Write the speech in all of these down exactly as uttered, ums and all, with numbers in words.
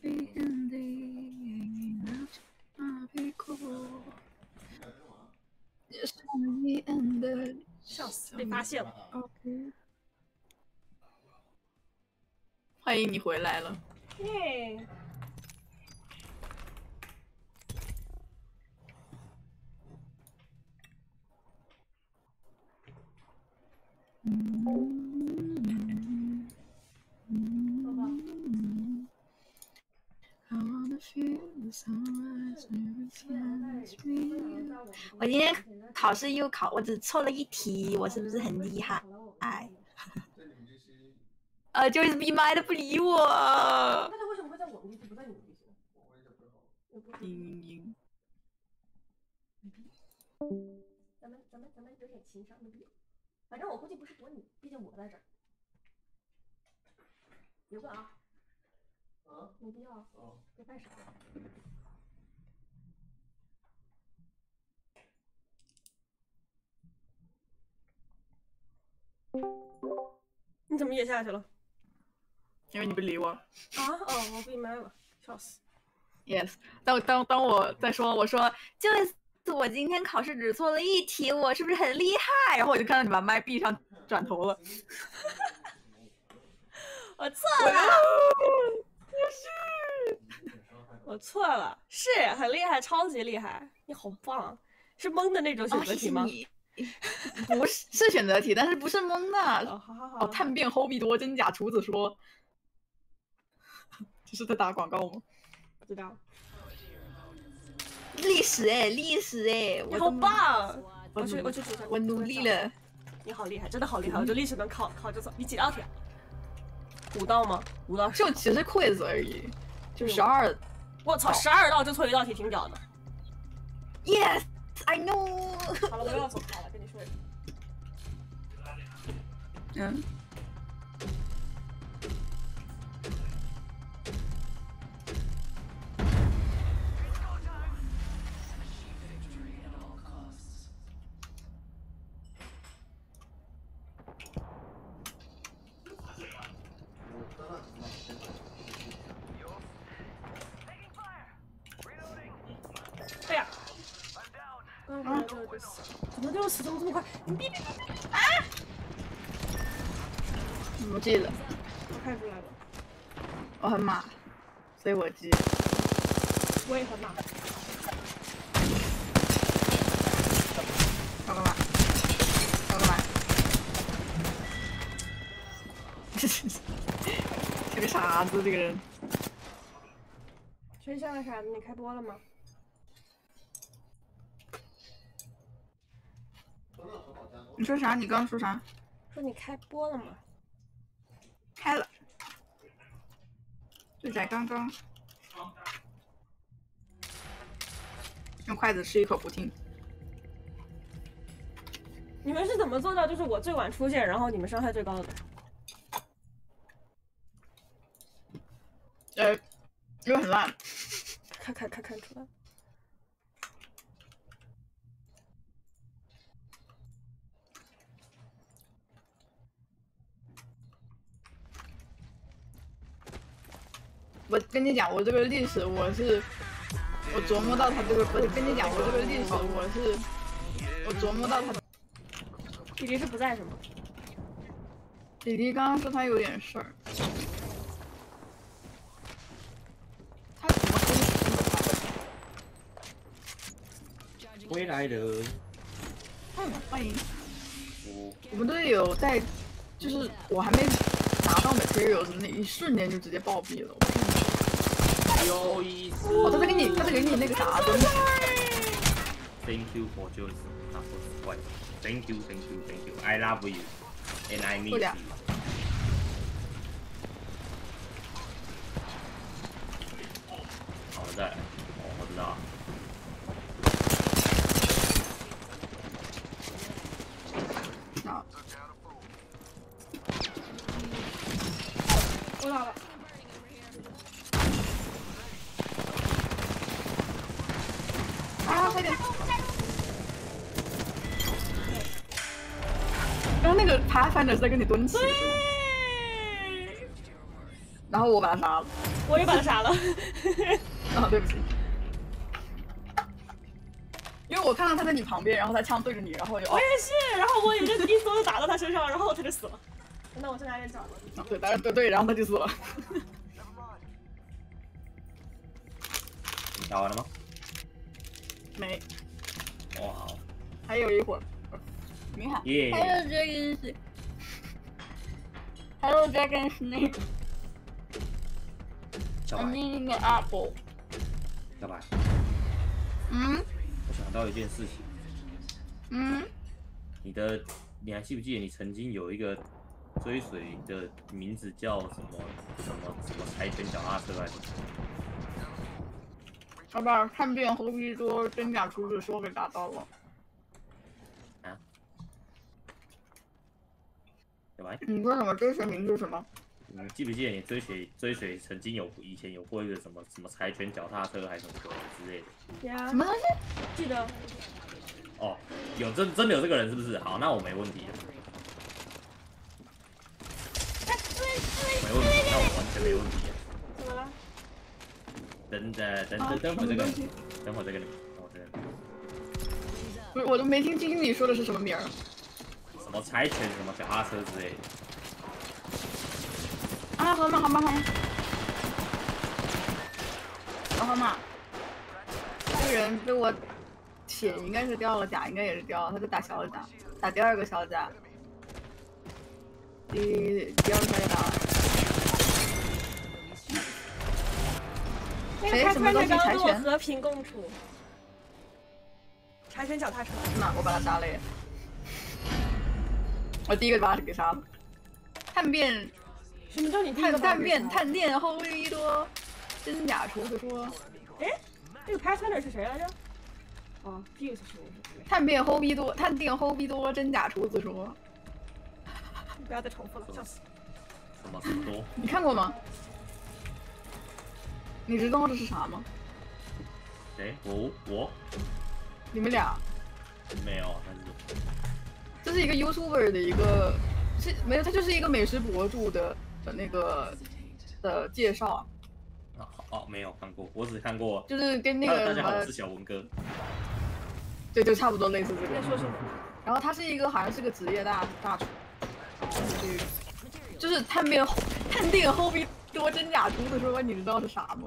笑死，被发现了。 欢迎你回来了。 耶！宝宝。 我今天考试又考，我只错了一题，我是不是很厉害？哎，呃，就是 B 麦的不理我。 那他为什么会在我们地区不在你们地区？ 嘤嘤嘤。咱们咱们咱们有点情商，没必要。反正我估计不是躲你，毕竟我在这儿。别问啊。啊？没必要。哦。别犯傻。你怎么也下去了？ 因为你不理我。 啊哦，我闭麦了，笑死。 Yes， 当当当我在说，我说就是我今天考试只错了一题，我是不是很厉害？然后我就看到你把麦闭上，转头了。 我错了， 不是， 我错了，是很厉害，超级厉害，你好棒！是蒙的那种选择题吗？ 哦、不是，是选择题，但是不是蒙的。 哦，好好好。 哦，探变侯必多，真假厨子说。这是在打广告吗？ 不知道。 历史哎，历史哎， 你好棒！ 我去，我去煮菜。 我努力了。 你好厉害，真的好厉害！我这历史能考考这错。你几道题？五道吗？五道。 就其实 quiz 而已，就十二。 我操，十二道就错一道题，挺屌的。 Yes, I know。 好了，我要走开了，跟你说一声。 嗯。 哎呀！刚刚就就死，怎么就死这么这么快？你别别别别！啊！ 我记了， 我看出来了。 我很马，所以我记。 我也很马。 搞干嘛？搞干嘛？这个傻子，这个人。 谁像个傻子？你开播了吗？ 你说啥？你刚刚说啥？ 说你开播了吗？ 开了，就在刚刚。用筷子吃一口不停。 你们是怎么做到就是我最晚出现，然后你们伤害最高的？ 呃，因为很烂。 看看看看出来。 我跟你讲，我这个历史我是，我琢磨到他这个，不是跟你讲，我这个历史我是，我琢磨到他。 弟弟是不在是吗？ 弟弟刚刚说他有点事儿。他怎么跟你回来了。 嗯，欢迎。我们队友在，就是我还没拿到 materials 的那一瞬间就直接暴毙了。 有意思。 哦，他在给你，他在给你那个啥东西。 Thank you for just support. Thank you, thank you, thank you. I love you, and I miss you. 好的，哦，我知道。 好。 我打了。 啊，快点！刚刚那个 Pathfinder 是在跟你蹲起。 然后我把他杀了。 我也把他杀了。 啊，对不起。因为我看到他在你旁边，然后他枪对着你，然后我就我也是，然后我也就一梭子打到他身上，然后他就死了。那我现在也找了。 啊，对，当然对对，然后他就死了。 你打完了吗？ 没。 哦好。 还有一会儿。你好。 耶。 还有这个是。Hello Dragon Snake。 小白。 I need an apple。 小白。 嗯。 我想到一件事情。 嗯。 你的，你还记不记得你曾经有一个追随的名字叫什么什么什么柴犬脚踏车来着？ 我把看遍猴皮多真假厨子说给打到了。 啊？小白？ 你说什么追随名是什么？ 你记不记得你追随追随曾经有以前有过一个什么什么柴犬脚踏车还是什么鬼之类的？ 呀。 什么东西？ 记得。 哦，有真真的有这个人是不是？好，那我没问题了。没问题，那我完全没问题。 怎么了？ 等等等等等会这个，等会这个，等会这个。 不是，我都没听清你说的是什么名儿。 什么柴犬，什么脚踏车之类的。 啊，河马，河马，河马。啊，河马。这个人被我血应该是掉了，甲应该也是掉了，他在打小甲，打第二个小甲。第第二个小甲打完。谁什么东西柴犬？ 和平共处。柴犬脚踏车。 那我把他杀了耶！我第一个把他给杀了。探遍。 什么叫你探探遍探店后一多，真假厨子说。 哎，这个 Pathfinder 是谁来着？哦 ，Fuse 是谁？ 探遍后逼多，探店后逼多，真假厨子说。 不要再重复了，笑死。 什么什么多？ 你看过吗？你知道这是啥吗？ 谁？我我。 你们俩。 没有，但是。 这是一个 YouTuber 的一个，是没有，他就是一个美食博主的。的那个的介绍啊，哦，没有看过，我只看过， 就是跟那个大家好，我是小文哥， 对，就差不多类似这个。 在说什么？ 然后他是一个好像是个职业大大厨，就是探遍探店后边多真假厨子说，你知道是啥吗？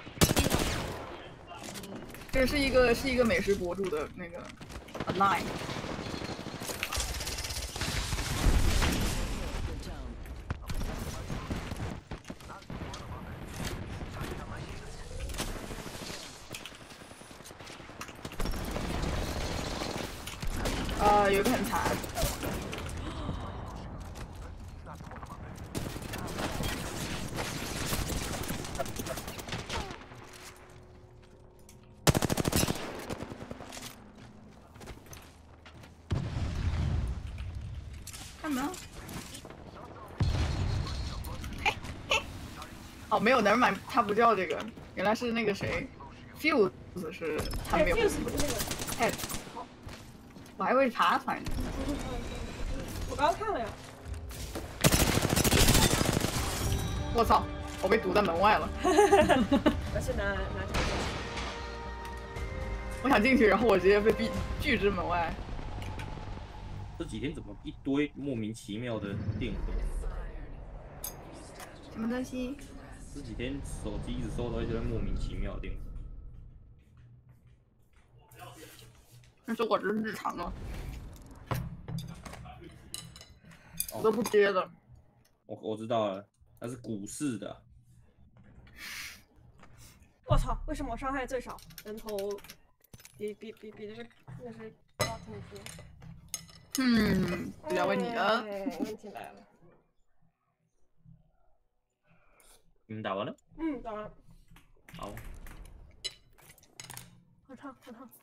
这个是一个是一个美食博主的那个 line。呃，有一个很惨。看没有？嘿嘿。哦，没有 ，never mind，他不叫这个，原来是那个谁 ，Fuse 是他没有。 Fuse 不是那个。 哎。我还以为爬团呢。 我刚看了呀。 我操！我被堵在门外了。 我是拿拿这个。 我想进去，然后我直接被逼拒之门外。 这几天怎么一堆莫名其妙的电盒？ 什么东西？ 这几天手机一直收到一堆莫名其妙的电盒。 那是我这日常啊，我都不接的。 我我知道了，它是股市的。 我操！为什么我伤害最少？人头比比比比这个那是高挺多。 嗯，这要问你了。 问题来了。 你们打完了？ 嗯，打完了。 好。 好烫，好烫。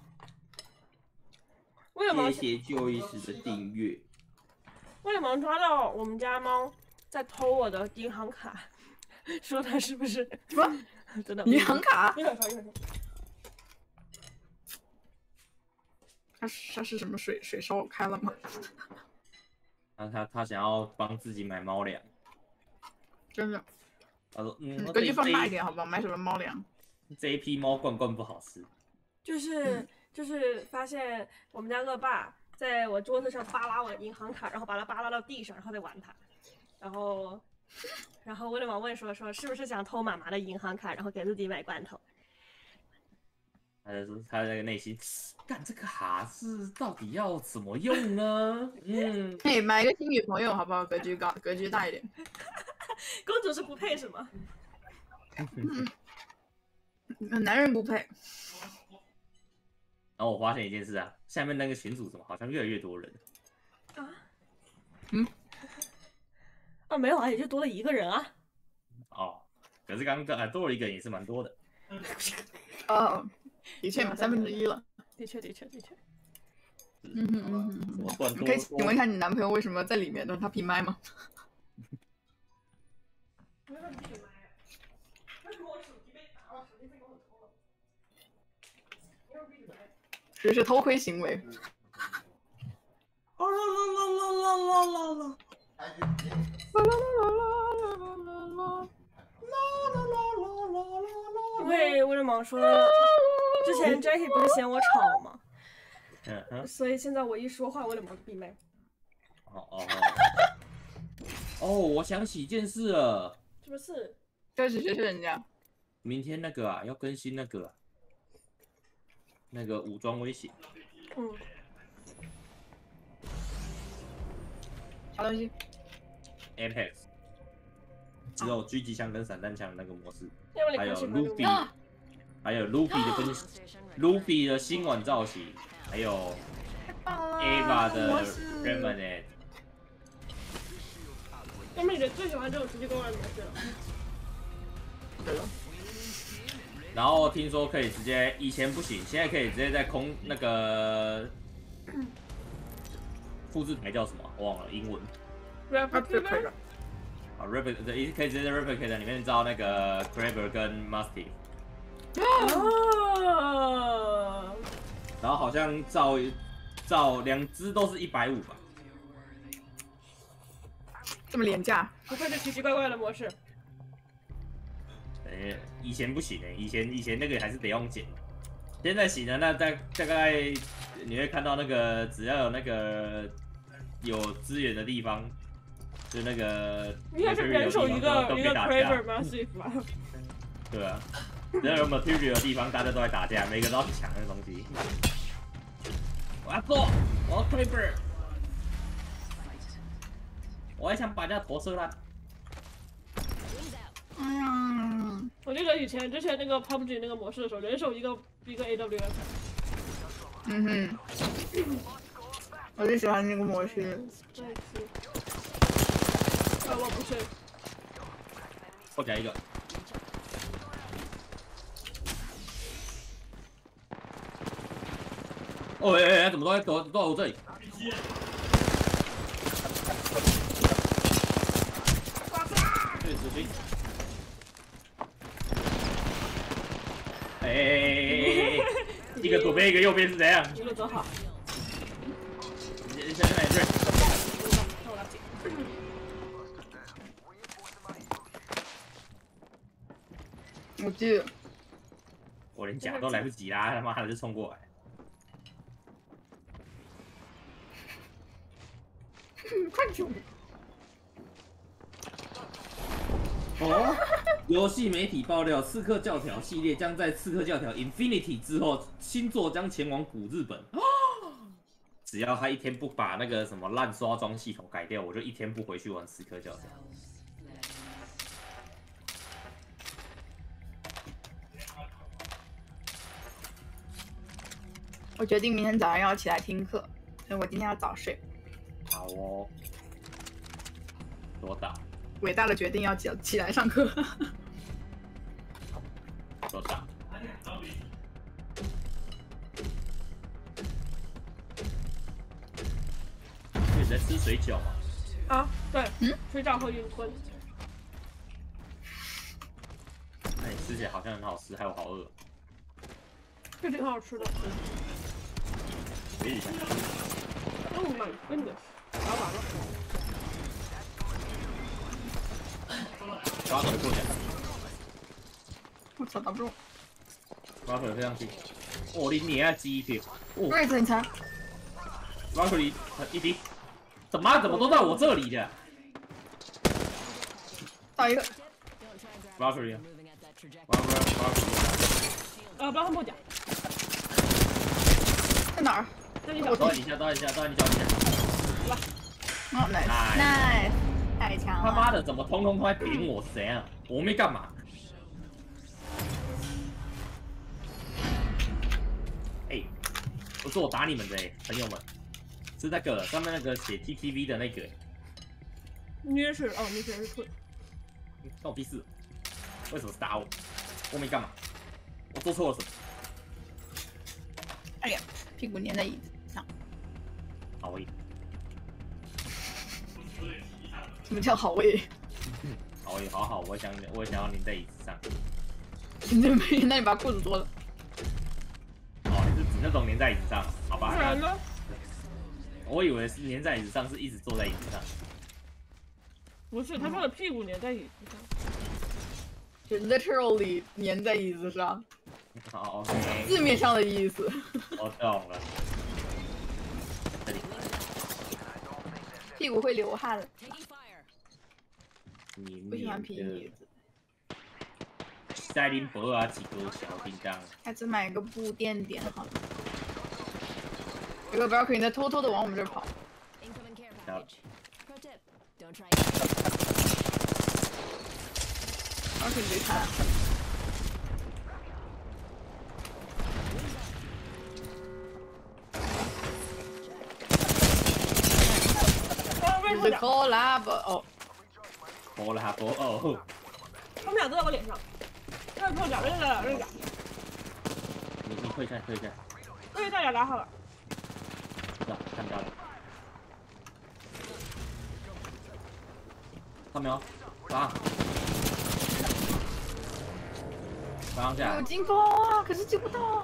为什么？ 谢谢旧意识的订阅。 为什么抓到我们家猫在偷我的银行卡？说它是不是？ 什么？ 真的？ 银行卡？ 一会儿说，一会儿说。 他他是什么水水烧开了吗？ 他他他想要帮自己买猫粮。 真的？ 他说嗯， 嗯， 这格局放大一这点好不好？买什么猫粮？ 这一批猫罐罐不好吃。 就是就是发现我们家恶霸在我桌子上扒拉我的银行卡，然后把它扒拉到地上，然后再玩它，然后然后威廉王问说说是不是想偷妈妈的银行卡，然后给自己买罐头。 他就说他那个内心，干这个哈是到底要怎么用呢？嗯， 嘿，买一个新女朋友好不好？格局高，格局大一点。 公主是不配是吗？ 嗯，男人不配。 然后我发现一件事啊，下面那个群组怎么好像越来越多人啊？ 嗯？ 啊，没有啊，也就多了一个人啊。 哦，可是刚刚啊多了一个人也是蛮多的。 哦，的确嘛，三分之一了。 的确，的确，的确。 嗯哼嗯哼嗯哼。 你可以请问一下你男朋友为什么在里面呢？他闭麦吗？这是偷窥行为。 啦啦啦啦啦啦啦啦！ 因为威廉王说，之前 Jackie 不是嫌我吵吗？ 嗯哼。 所以现在我一说话，威廉王就闭麦。 哦哦哦！哦，我想起一件事了。 什么事？ 这是谁是人家？ 明天那个啊，要更新那个、啊、那个武装威胁。 嗯。 啥东西 ？Apex。只有狙击枪跟散弹枪那个模式，还有 Luffy， 还有 Luffy 的更 Luffy 的新款造型，还有 Ava 的 Remnant。 他们人最喜欢这种直接勾人模式了。 对了。 然后听说可以直接，以前不行，现在可以直接在空那个复制台叫什么？我忘了英文。 Replicator。 啊 ，replicate 可以直接在 replicate 里面招那个 Kraber 跟 Musty。 哦。 然后好像照照两只都是一百五吧。 这么廉价？ 不愧是奇奇怪怪的模式。 呃，以前不行诶，以前以前那个还是得用剪，现在行了。那大大概你会看到那个只要有那个有资源的地方，就那个应该是人手一个一个 Kraber Massive 吧？ 对啊，只要有 material 的地方，大家都在打架，每个都要去抢那个东西。我要做，我要 Kraber， 我还想把人家头射烂。 嗯， 我记得以前之前那个 P U B G 那个模式的时候，人手一个一个 A W S。 嗯哼，我最喜欢那个模式。 啊，我不是。 后加一个。哦哎哎哎，怎么都在都都在我这里？对，子君。哎哎哎哎哎！一个左边，一个右边是怎样？ 一路走好。 先先来这。 我记得。 我连夹都来不及啦，他妈的就冲过来。 快走！ 哦，游戏媒体爆料，《刺客教条》系列将在《刺客教条 Infinity》之后，星座将前往古日本。只要他一天不把那个什么烂刷装系统改掉，我就一天不回去玩《刺客教条》。 我决定明天早上要起来听课，所以我今天要早睡。 好哦，多大？ 伟大的决定要起起来上课。 多大？你在吃水饺吗？ 啊，对， 嗯， 水饺和云吞。 哎，吃起来好像很好吃，害我好饿。 这挺好吃的。 别一下。 Oh my goodness！打完了。 抓手过去， 我操，打不中。 抓手飞上去。哦，你你啊鸡皮！哦， 位置你猜？ 抓手里一滴，怎么怎么都在我这里的？ 到一个。 抓手里，抓抓抓手。 呃，不要看破甲。 在哪儿？ 在你脚到你下，到你下，到你脚底下。 来， 哦 ，nice nice，太强了！ 他妈的，怎么通通都在顶我？谁啊？我没干嘛。哎、欸，不是我打你们的哎、欸，朋友们，是那个上面那个写 T T V 的那个、欸。 你也是哦，你选的是退。 关我屁事！为什么是打我？我没干嘛？我做错了什么？ 哎呀，屁股粘在椅子上。 好位。 什么叫好位？ 好位，好好，我想，我想要粘在椅子上。 你这没，那你把裤子脱了。 哦，你是指那种粘在椅子上？好吧。 不然呢？ 我以为是粘在椅子上，是一直坐在椅子上。 不是，他说的屁股粘在椅子上。 就 literally 粘在椅子上。 好 ，OK。 字面上的意思。 我懂了。这里。 屁股会流汗。 你不喜欢平椅子。 塞林博啊，几个小叮当。 还是买个布垫垫好了。有个 Valkyrie 在偷偷的往我们这儿跑。Valkyrie 没看。你是 collab 哦。 collab 哦。 他们俩都在我脸上。这个破甲，这个这个。 你你退下退下。 对，大家打好了。 是吧？看到了。看没有？打。刚下。 有金包啊，可是救不到。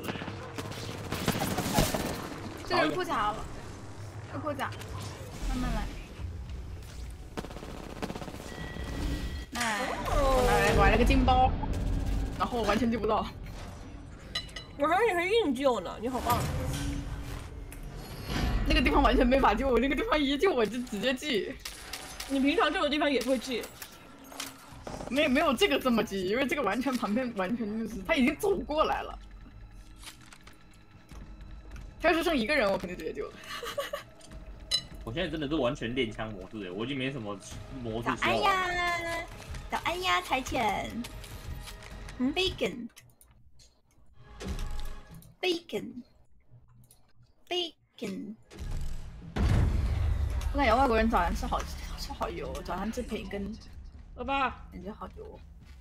这个人破甲了，要破甲，慢慢来。哎，我来我来了个金包，然后完全救不到。 我还以为你是硬救呢，你好棒！ 那个地方完全没法救，那个地方一救我就直接记。 你平常这个地方也会记？ 没有没有这个这么记，因为这个完全旁边完全就是他已经走过来了。他要是剩一个人，我肯定直接救了。 我现在真的是完全练枪模式，我已经没什么模式需要。 早安呀，早安呀，柴犬。嗯 ，bacon，bacon，bacon。我感觉外国人早上吃好吃好油，早上吃培根。 老爸， 感觉好油。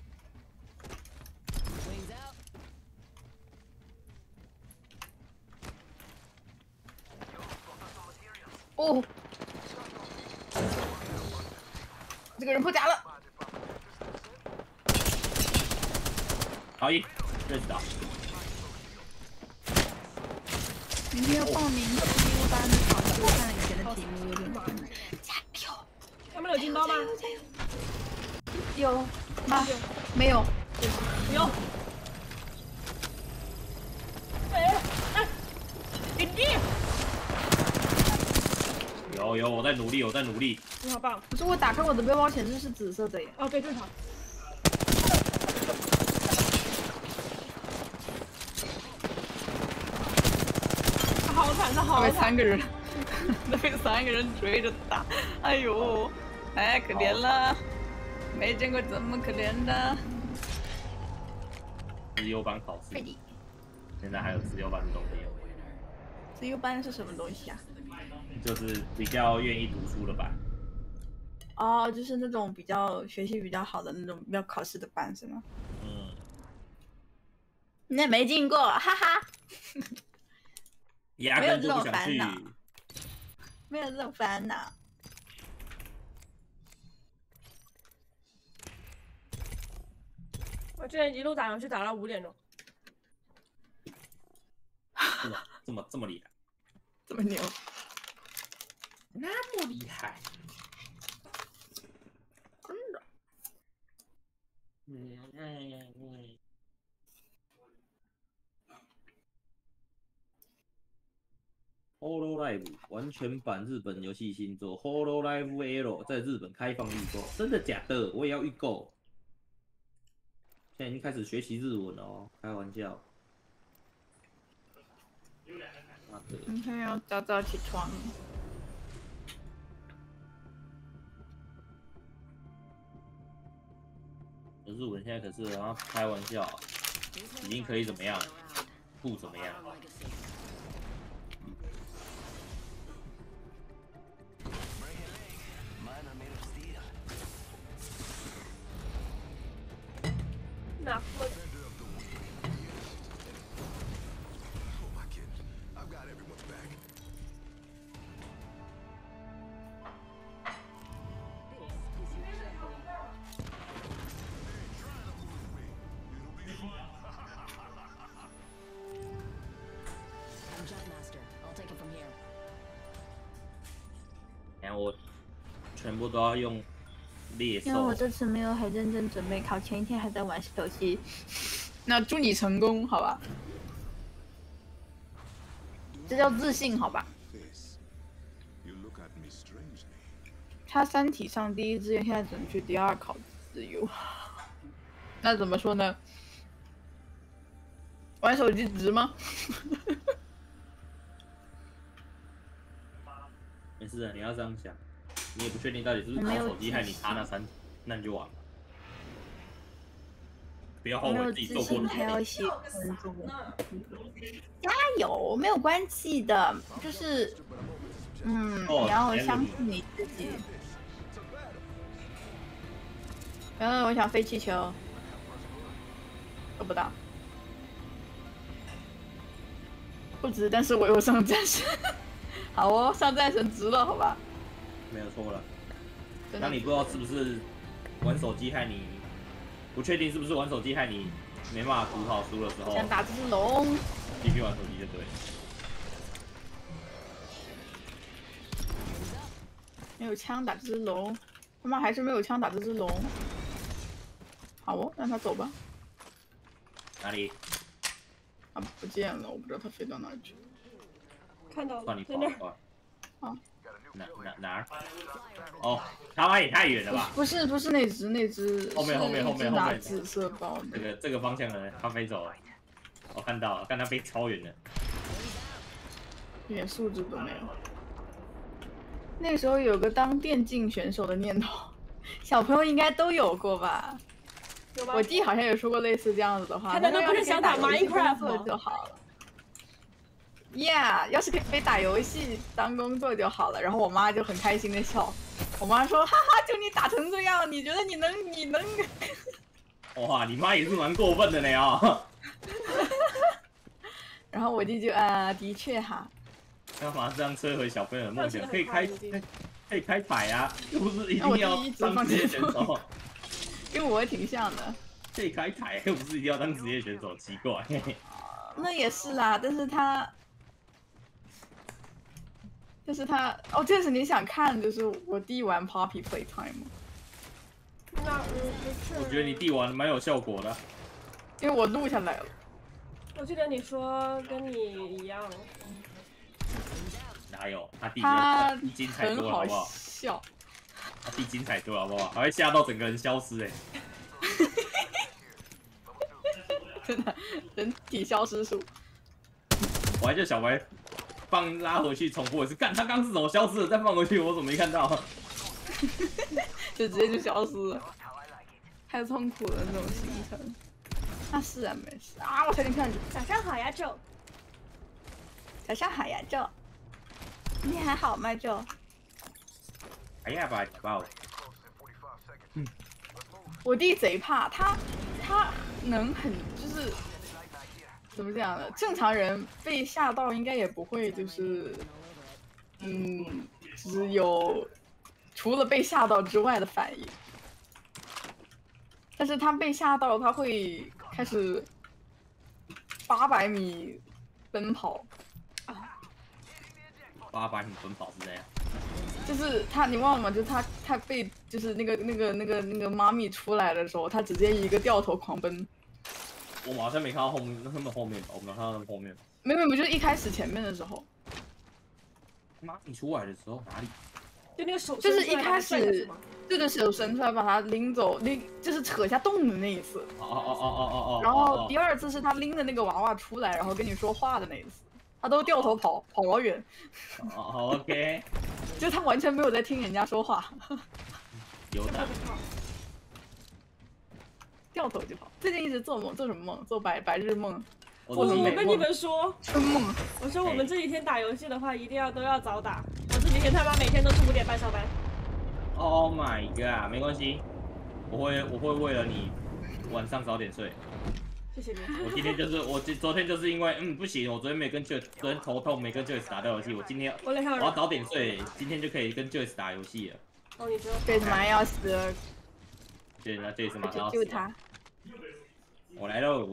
哦，这个人破甲了。 好一，认识到。 明天要报名自优班的考试，看以前的题目有点难。加油！ 他们有金包吗？ 加油！有吗？没有。 有。哎哎，给力！ 有有，我在努力，我在努力。 你好棒！ 可是我打开我的背包显示是紫色的耶。 哦，对，正常。他好惨，他好惨。 被三个人，被三个人追着打，哎呦，太可怜了，没见过这么可怜的。 自优班考试。现在还有自优班的东西。 自优班是什么东西啊？ 就是比较愿意读书的班。 哦，就是那种比较学习比较好的那种要考试的班是吗？ 嗯。 那没进过，哈哈。 压根就不想去。 没有这种烦恼。 我之前一路打上去打到五点钟。 这么这么这么厉害， 这么牛， 那么厉害， 真的。 嗯嗯嗯。Hololive 完全版日本游戏新作 Hololive L 在日本开放预购，真的假的？我也要预购。现在已经开始学习日文了哦，开玩笑。 明天要早早起床。 日文现在可是啊，开玩笑，已经可以怎么样？不怎么样。 那我然后我全部都要用猎因为我兽。 这次没有很认真准备考，前一天还在玩游戏。那祝你成功，好吧？这叫自信，好吧？他三体上第一志愿，现在只能去第二考自由。那怎么说呢？玩手机值吗？ 没事的，你要这样想，你也不确定到底是不是靠手机害你差那三，那你就完了。不要后悔自己做过的决定。 喜欢这个，加油，没有关系的，就是嗯， 哦、 你要相信你自己。嗯，我想飞气球，做不到，不值，但是我又上战神。好哦，上战神值了，好吧？ 没有错了。当你不知道是不是玩手机害你，不确定是不是玩手机害你没办法读好书的时候， 想打这只龙， 继续玩手机就对了。 没有枪打这只龙，他妈还是没有枪打这只龙。好哦，让他走吧。 哪里？ 啊，不见了，我不知道他飞到哪里去。 看到算你在那儿。 跑啊， 哪哪哪儿？哦，他妈也太远了吧！ 不是不是那只那只， 后面后面后面后面拿紫色包的。 这个这个方向的人，他飞走了，我看到了，看他飞超远的， 一点素质都没有。那时候有个当电竞选手的念头，小朋友应该都有过吧？ 有吗？ 我弟好像有说过类似这样子的话。 他难道不是想打 Minecraft 吗？ 就好了。Yeah， 要是可以打游戏当工作就好了。然后我妈就很开心的笑，我妈说：“哈哈，就你打成这样，你觉得你能你能？” 哇，你妈也是蛮过分的呢啊！ 然后我弟就啊，的确哈。 干嘛这样摧毁小朋友的梦想？可以开可以开台啊，又不是一定要当职业选手。 跟我挺像的。 可以开台，又不是一定要当职业选手，奇怪。 那也是啦，但是他。就是他哦，这是你想看，就是我弟玩 Poppy Playtime 吗？ 那嗯不是。 我觉得你弟玩蛮有效果的， 因为我录下来了。 我记得你说跟你一样。 哪有？他弟他弟精彩多了，好不好？ 笑。 他弟精彩多了，好不好？还会吓到整个人消失哎、欸！ 真的，人体消失术。 我还叫小白。放拉回去重播一次，干他刚是怎么消失了？再放回去，我怎么没看到？ 就直接就消失了，太痛苦了那种行程。那是啊，没事啊，我差点看你。 早上好呀，周。 早上好呀，周。你还好吗，周？ 哎呀，爸爸。嗯。 我弟贼怕他，他能很就是。怎么讲呢？正常人被吓到应该也不会就是，嗯，只有除了被吓到之外的反应。但是他被吓到，他会开始八百米奔跑。 八百米奔跑是这样？ 就是他，你忘了吗？就是他，他被就是那个那个那个那个妈咪出来的时候，他直接一个掉头狂奔。 我们好像没看到后面，那他们后面吧？我们看到他们后面。 没有没有，就是一开始前面的时候。 妈，你出来的时候哪里？ 就那个手， 就是一开始，对着手伸出来把他拎走，拎就是扯下洞的那一次。 哦哦哦哦哦哦。 然后第二次是他拎着那个娃娃出来，然后跟你说话的那一次，他都掉头跑，跑老远。 哦 ，OK。 就他完全没有在听人家说话。 有的。 掉头就跑。最近一直做梦，做什么梦？做白白日梦。 我我跟你们说， 春梦。 我说我们这几天打游戏的话，一定要都要早打。我这几天他妈每天都是五点半上班。 Oh my god， 没关系，我会我会为了你晚上早点睡。 谢谢你。 我今天就是我昨天就是因为嗯不行，我昨天没跟 Joyce， 昨天头痛没跟 Joyce 打到游戏，我今天我要早点睡，今天就可以跟 Joyce 打游戏了。 哦，你说。 Joyce 马上要死了。 对，那 Joyce 马上要死。 救他。 我来喽。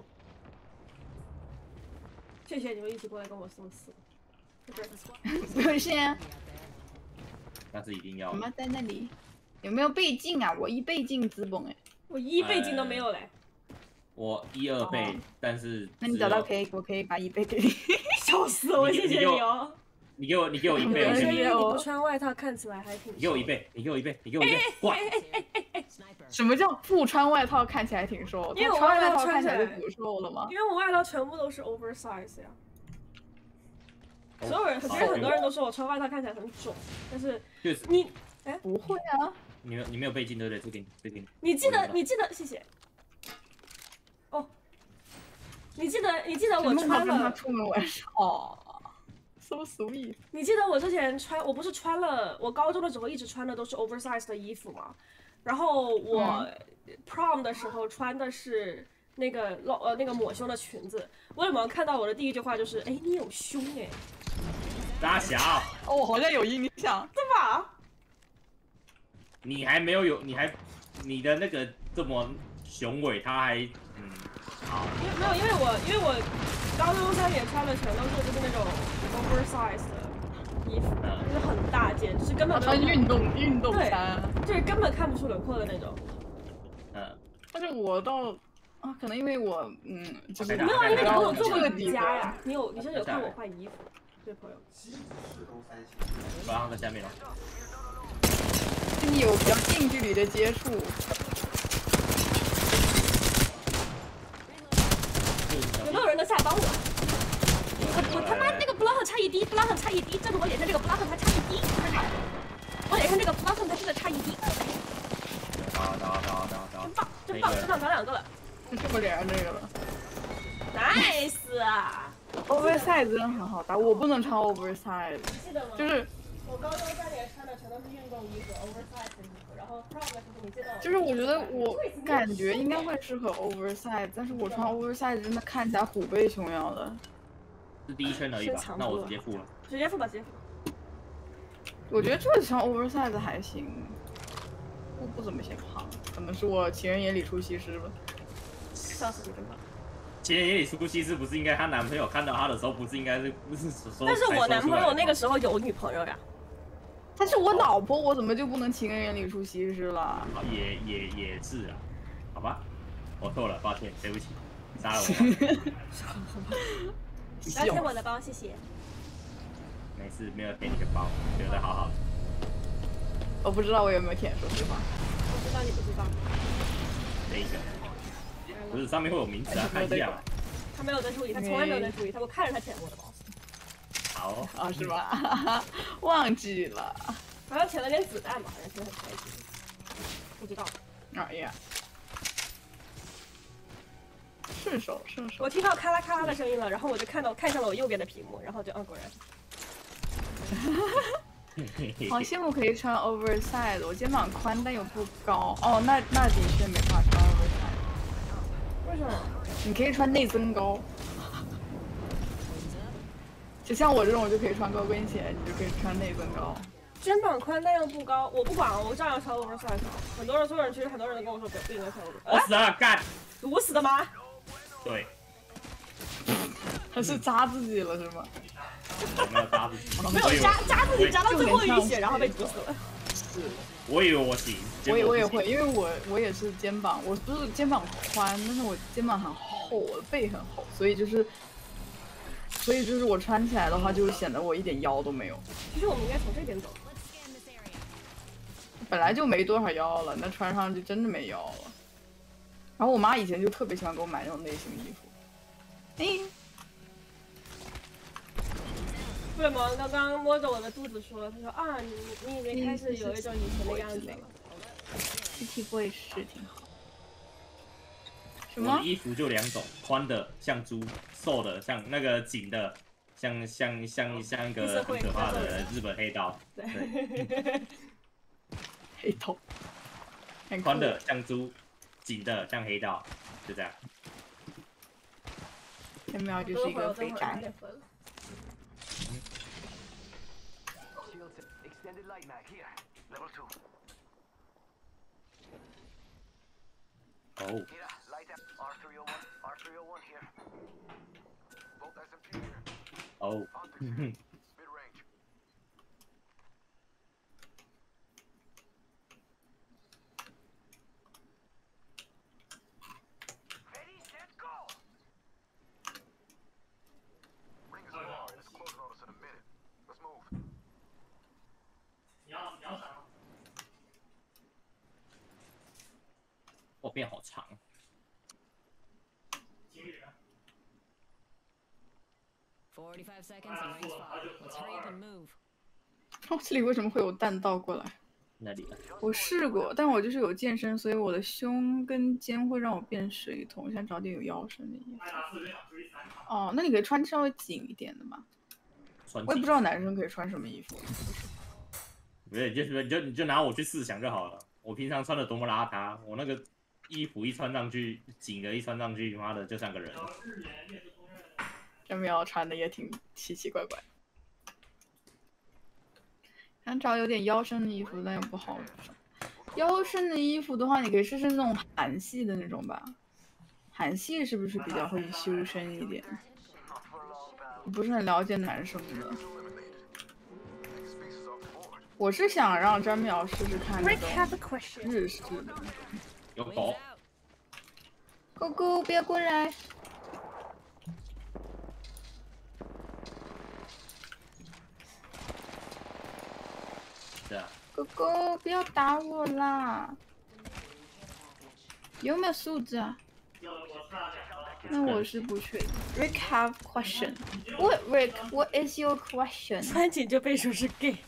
谢谢你们一起过来跟我送死。 不用谢啊。 那是一定要。 什么在那里？有没有倍镜啊？我一倍镜资本哎。 我一倍镜都没有嘞。 我一二倍，但是。 那你找到可以，我可以把一倍给你。 笑死我！谢谢你哦。 你给我，你给我一倍，我给你。 你不穿外套看起来还挺。 你给我一倍，你给我一倍，你给我一倍，怪。 什么叫不穿外套看起来挺瘦？ 因为我穿外套看起来起来就不瘦了吗？ 因为我外套全部都是 oversize 呀。所有人，其实很多人都说我穿外套看起来很肿，但是你，哎， 不会啊。 你没有，你没有背镜对不对？这给你，这给你。 你记得，你记得，谢谢。哦，你记得，你记得我穿了。 出门玩哦。So sweet。 你记得我之前穿，我不是穿了，我高中的时候一直穿的都是 oversize 的衣服吗？然后我 prom 的时候穿的是那个露呃那个抹胸的裙子。我有没有看到我的第一句话就是，哎，你有胸哎。 大小。 哦，我好像有印象。 对吧？ 你还没有有，你还你的那个这么雄伟，他还嗯好。 因为没有，因为我因为我高中三年穿的全都是就是那种 oversize 的衣服，就是很大件，就是根本穿运动运动衫， 就是根本看不出轮廓的那种。 嗯， 但是我倒啊，可能因为我嗯，就是没有，因为你有做过瑜伽呀，你有你是有看我换衣服，对朋友。 我让他在下面了。 跟你有比较近距离的接触。 有没有人能下来帮我？我我他妈那个 block 差一滴 ，block 差一滴，这是我脸上这个 block 它差一滴，我脸上这个 block 它真的差一滴。 打打打打打！ 真棒，真棒，真棒，找两个了。 这我脸上这个了。 Nice 啊 ！oversize 真的很好打，我不能穿 oversize。 记得吗？ 就是我高中三年穿的全都是运动衣服 ，oversize 的衣服，然后 prom 的时候你记得？ 就是我觉得我感觉应该会适合 oversize， 但是我穿 oversize 真的看起来虎背熊腰的。 是第一圈而已吧？那我直接付了。 直接付吧，直接付。 我觉得这穿 oversize 还行，不不怎么显胖，可能是我情人眼里出西施吧。 笑死你真棒！ 情人眼里出西施不是应该她男朋友看到她的时候不是应该是不是说？ 但是我男朋友那个时候有女朋友呀。 她是我老婆，我怎么就不能情人眼里出西施了？ 也也也是啊，好吧，我错了，抱歉，对不起，杀了我。 不要舔我的包，谢谢。 没事，没有舔你的包，留得好好的。 我不知道我有没有舔，说实话。 我知道你不知道。 这一个，不是上面会有名字啊，看一下。 他没有在注意，他从来没有在注意，他我看着他舔我的包。 好。 啊，是吧？忘记了。 好像舔了点子弹吧，好像舔得很开心。不知道。 哎呀。顺手顺手， 我听到咔啦咔啦的声音了，然后我就看到看向了我右边的屏幕，然后就啊果然。 好羡慕可以穿 oversize， 我肩膀宽但又不高。哦，那那的确没法穿 oversize。 为什么？ 你可以穿内增高。就像我这种就可以穿高跟鞋，你就可以穿内增高。 肩膀宽但又不高，我不管，我照样穿 oversize。很多人，所有人其实很多人都跟我说不应该穿 oversize。 我死了，干！ 毒死的吗？ 对。 他是扎自己了是吗？ 有没有扎自己？ 没有扎扎自己扎到最后一血，然后被毒死了。 是， 我以为我行， 我也我也会，因为我我也是肩膀，我不是肩膀宽，但是我肩膀很厚，我的背很厚，所以就是，所以就是我穿起来的话，就显得我一点腰都没有。 其实我们应该从这边走。 本来就没多少腰了，那穿上就真的没腰了。然后我妈以前就特别喜欢给我买那种类型衣服。哎， 布雷蒙刚刚摸着我的肚子说：“他说啊，你你已经开始有一种以前的样子了。” P T Boy 是挺好。什我么的衣服就两种，宽的像猪，瘦的像那个紧的，像像像像一个很可怕的日本黑道。 对。 黑头， 宽的像猪，紧的像黑道，就这样。 前面就是一个肥宅。 哦。哦。哦，变好长。 forty-five seconds and rings five. Let's hurry up and move. 哦，这里为什么会有弹道过来？ 那里啊。 我试过，但我就是有健身，所以我的胸跟肩会让我变水肿。我想找点有腰身的衣服。哦，那你可以穿稍微紧一点的嘛。我也不知道男生可以穿什么衣服。 不是，就是你就你就拿我去试想就好了。我平常穿的多么邋遢，我那个衣服一穿上去，紧的一穿上去，妈的就像个人。 这苗穿的也挺奇奇怪怪。想找有点腰身的衣服，但又不好找。腰身的衣服的话，你可以试试那种韩系的那种吧。韩系是不是比较会修身一点？我不是很了解男生的。我是想让张淼试试看那种日式的。 有狗。 狗狗，别过来！ 是啊。 狗狗，不要打我啦！有没有素质啊？那我是不确定。Rick have question. What Rick? What is your question? 穿紧就被说是 gay。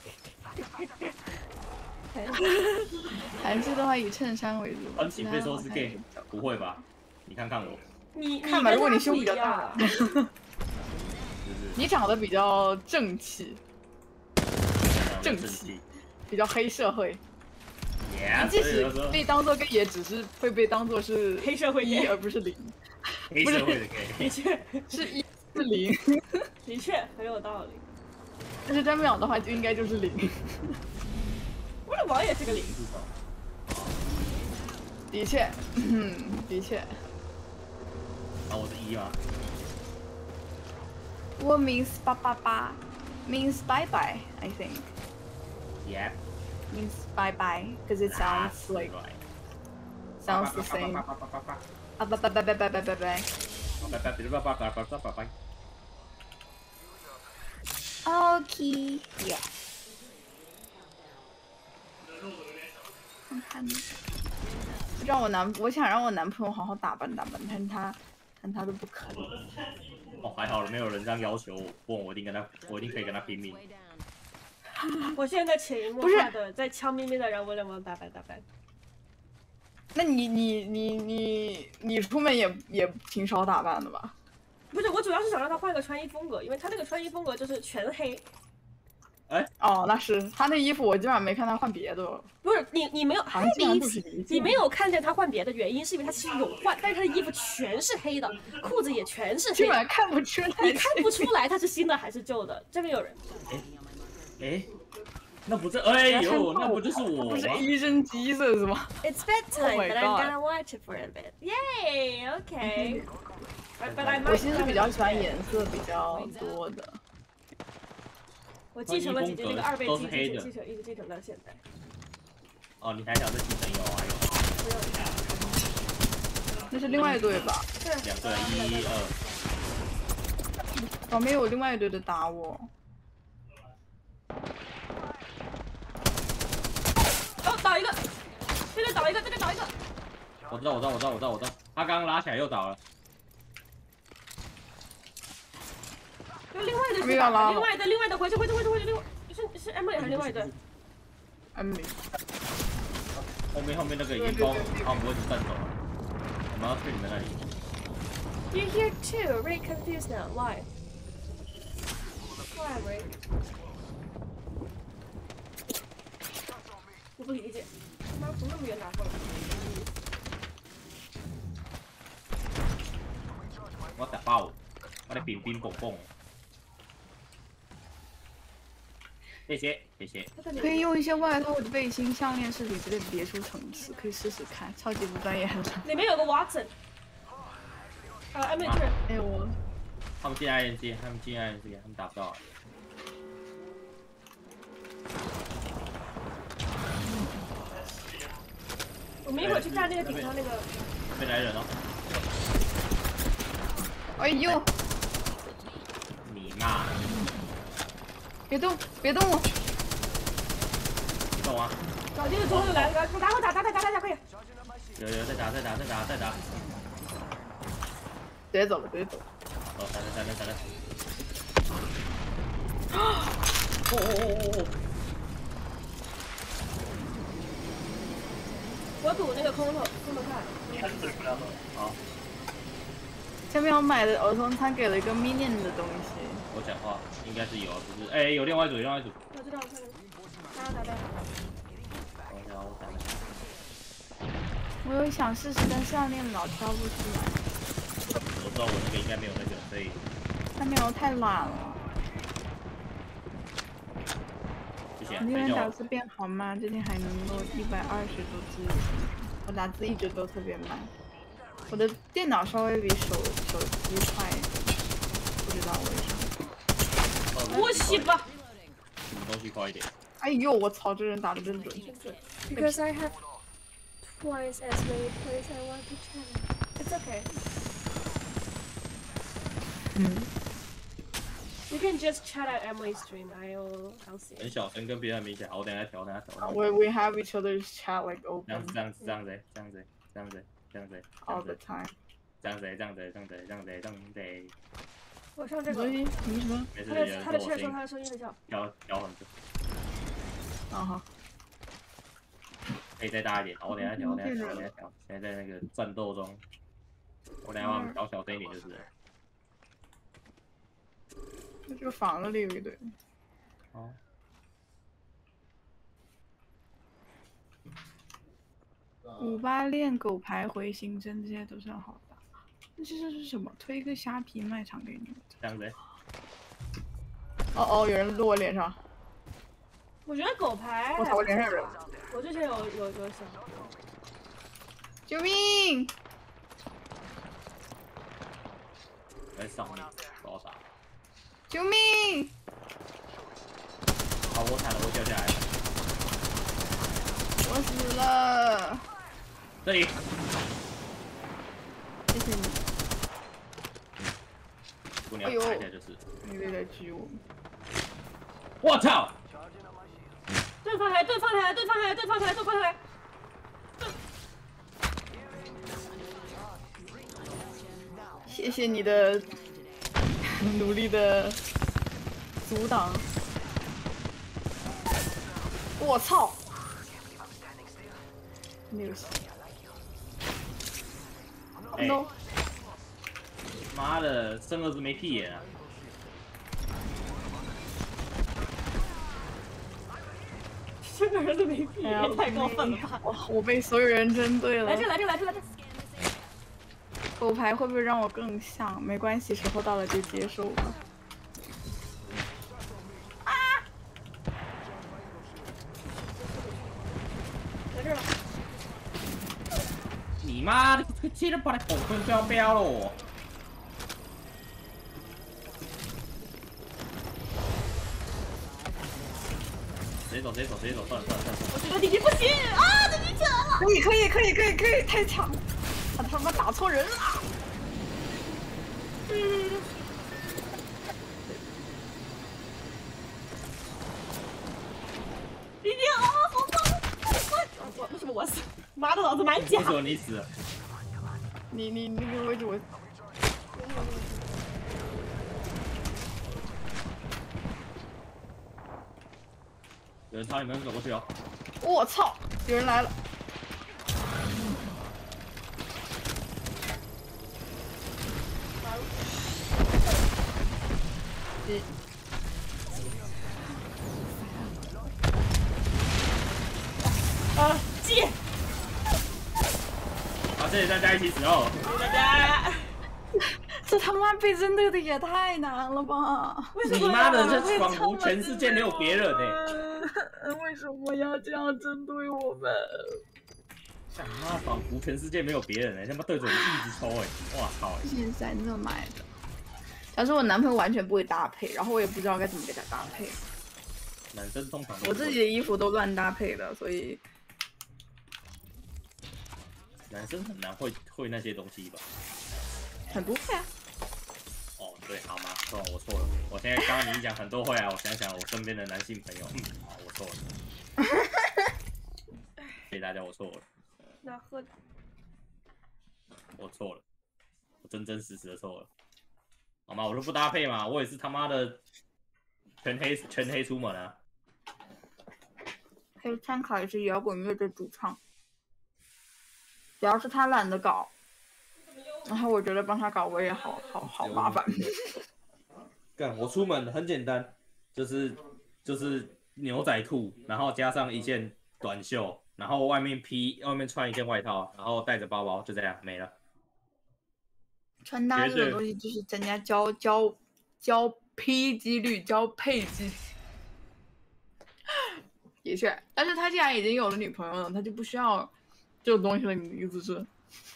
韩式的话以衬衫为主。 穿紧被说是 gay？ 不会吧？你看看我。 你看吧，如果你胸比较大， 就是你长得比较正气，正气，比较黑社会。你即使被当做 gay， 也只是会被当做是黑社会一而不是零。 黑社会的 gay， 的确是一是零， 的确很有道理。 但是詹姆养的话就应该就是零。 我的王也是个零。 的确，嗯，的确。 啊，我是一啊。 What means 八八八 means bye bye, I think. Yeah. Means bye bye because it sounds like sounds the same. 啊拜拜拜拜拜拜拜拜。Okay. Yeah. 看看，让我男，我想让我男朋友好好打扮打扮，但他，但他都不肯。 哦，还好了，没有人这样要求我，不然我一定跟他，我一定可以跟他拼命。 我现在潜移默化的在悄咪咪的让我两毛打扮打扮。 那你你你你你出门也也挺少打扮的吧？ 不是，我主要是想让他换个穿衣风格，因为他那个穿衣风格就是全黑。 哎， 哦，那是他那衣服，我基本上没看他换别的。 不是你，你没有， 好像基本上都是你你没有看见他换别的原因，是因为他其实有换，但是他的衣服全是黑的，裤子也全是黑的， 基本上看不出来。 你看不出来他是新的还是旧的。这边有人。 哎，哎，那不是，哎呦，那不就是我吗？ 不是一身鸡色是吗 ？It's bedtime, but I'm gonna watch it for a bit. Yay, okay. But I 我其实比较喜欢颜色比较多的。 我继承了几那个二倍都机制， 是黑的继承一直继承到现在。 哦，你还想再继承有啊有？ 不用。 那是另外一队吧？ 对。 两队，一二。 旁边有另外一队的打我。 哦，倒一个，这边倒一个，这边倒一个。 我知道，我知道，我知道，我知道，我知道。他刚刚拉起来又倒了。 就另外的， 没有拉。 另外的，另外的，回去，回去，回去，回去，另外是是 Emily 还是另外一队 ？Emily。 后面后面那个已经攻，他们不会去站走了。我们要去你们那里。 You're here too. Really confused now. Why? Why, Rick? 我不理解，他妈从那么远打过来。 我打爆，我的冰冰蹦蹦。谢谢谢谢。 可以用一些外套或者背心、项链、饰品之类的别出层次，可以试试看。超级不专业很惨。 里面有个 Watson。啊 ，Emily 这边。 哎我。 他们进 I N G， 他们进 I N G， 他们打不到。 我们一会儿去干那个顶上那个。 没来人哦。 哎呦！ 你妈！ 别动，别动我！ 你动啊！ 搞定了，中路来了，打打打打打打打打可以。 有有再打再打再打再打。 直接走了，直接走。 哦，打来打来打来。哦哦哦哦！ 我赌那个空投，空投看。 好。 下面我买的儿童餐给了一个 minion 的东西。 我讲话应该是有，不是？哎，有另外一组，另外一组。 我知道，我看到。打打打。 等一下，我打了。 我有想试试，但项链老挑不出来。 我知道我那个应该没有那个，所以。 项链我太懒了。 谢谢。 你们打字变好慢，这天还能够一百二十多字。我打字一直都特别慢。我的电脑稍微比手手机快一点，不知道为什么。 我洗吧。 什么东西快一点？ 哎呦，我操，这人打的真准。 Because I have twice as many plays I want to chat. It's okay. 嗯。 You can just chat at Emily's stream. I'll I'll see. 很小声，跟别人明显。好，我等下调，等下调。 We we have each other's chat like open. 这样子，这样子，这样子，这样子，这样子。这样子 ，all the time。 这样子，这样子，这样子，这样子，这样子。 我上这个。 你什么？ 他的他的确说他的声音很小。 调调很多。 啊哈。 可以再大一点，我等下调，等下调，等下调。现在在那个战斗中，我等下帮调小声一点就是了。 那这个房子里有一堆。 哦。 五八链、狗牌、回形针，这些都是好的。那这是什么？推个虾皮卖场给你们。 这样子。 哦哦，有人落我脸上。 我觉得狗牌。 我操，我脸上有人。 我之前有有有想。 救命！ 在上面，不好打。 救命！ 好，我惨了，我掉下来了。 我死了。 这里。 谢谢你。 如果你要打一下就是。 你有点狙我。 我操！ 盾放台，盾放台，盾放台，盾放台，盾放台。 谢谢你的努力的阻挡。我操！没有戏。No！ 妈的，生儿子没屁眼啊！ 生儿子没屁眼，太过分了吧！ 哇，我被所有人针对了。 来这，来这，来这，来这。 狗牌会不会让我更像？没关系，时候到了就接受吧。啊！ 来这了。 你妈的，接着把你狗分标标了我！ 接走直接走直接走，算了算了算了。 我觉得弟弟不行啊，弟弟起来了。 可以可以可以可以可以，太强了！他他妈打错人了！ 嗯。弟弟啊，好棒！我为什么我死？妈的，老子满甲。 为什么你死了？ 你你那个位置我。 有人朝你们走过去哦！ 我操，有人来了！你啊，记！ 好，谢谢大家一起死哦！ 大家。 这他妈被针对的也太难了吧！ 为什么你妈的，这仿佛全世界没有别人呢！为什么要这样针对我们？ 他妈仿佛全世界没有别人哎，他妈对着我们一直抽哎！哇操！ 现在这买的。假如我男朋友完全不会搭配，然后我也不知道该怎么给他搭配。 男生通常我自己的衣服都乱搭配的，所以男生很难会会那些东西吧？ 很不会啊。 哦，对，好吗？错，我错了。我现在刚刚你讲很多会啊，我想想我身边的男性朋友，嗯，好，我错了。谢谢大家，我错了。 那喝。 我错了，我真真实实的错了。好吗？我就不搭配嘛，我也是他妈的全黑全黑出门啊。 可以参考一下摇滚乐队主唱，只要是他懒得搞。然后我觉得帮他搞我也好好好麻烦。 干，我出门很简单，就是就是牛仔裤，然后加上一件短袖，然后外面披外面穿一件外套，然后带着包包，就这样没了。 穿搭这种东西就是增加交交交配几率，交配几率。的确，但是他既然已经有了女朋友了，他就不需要这种东西了。你的意思是？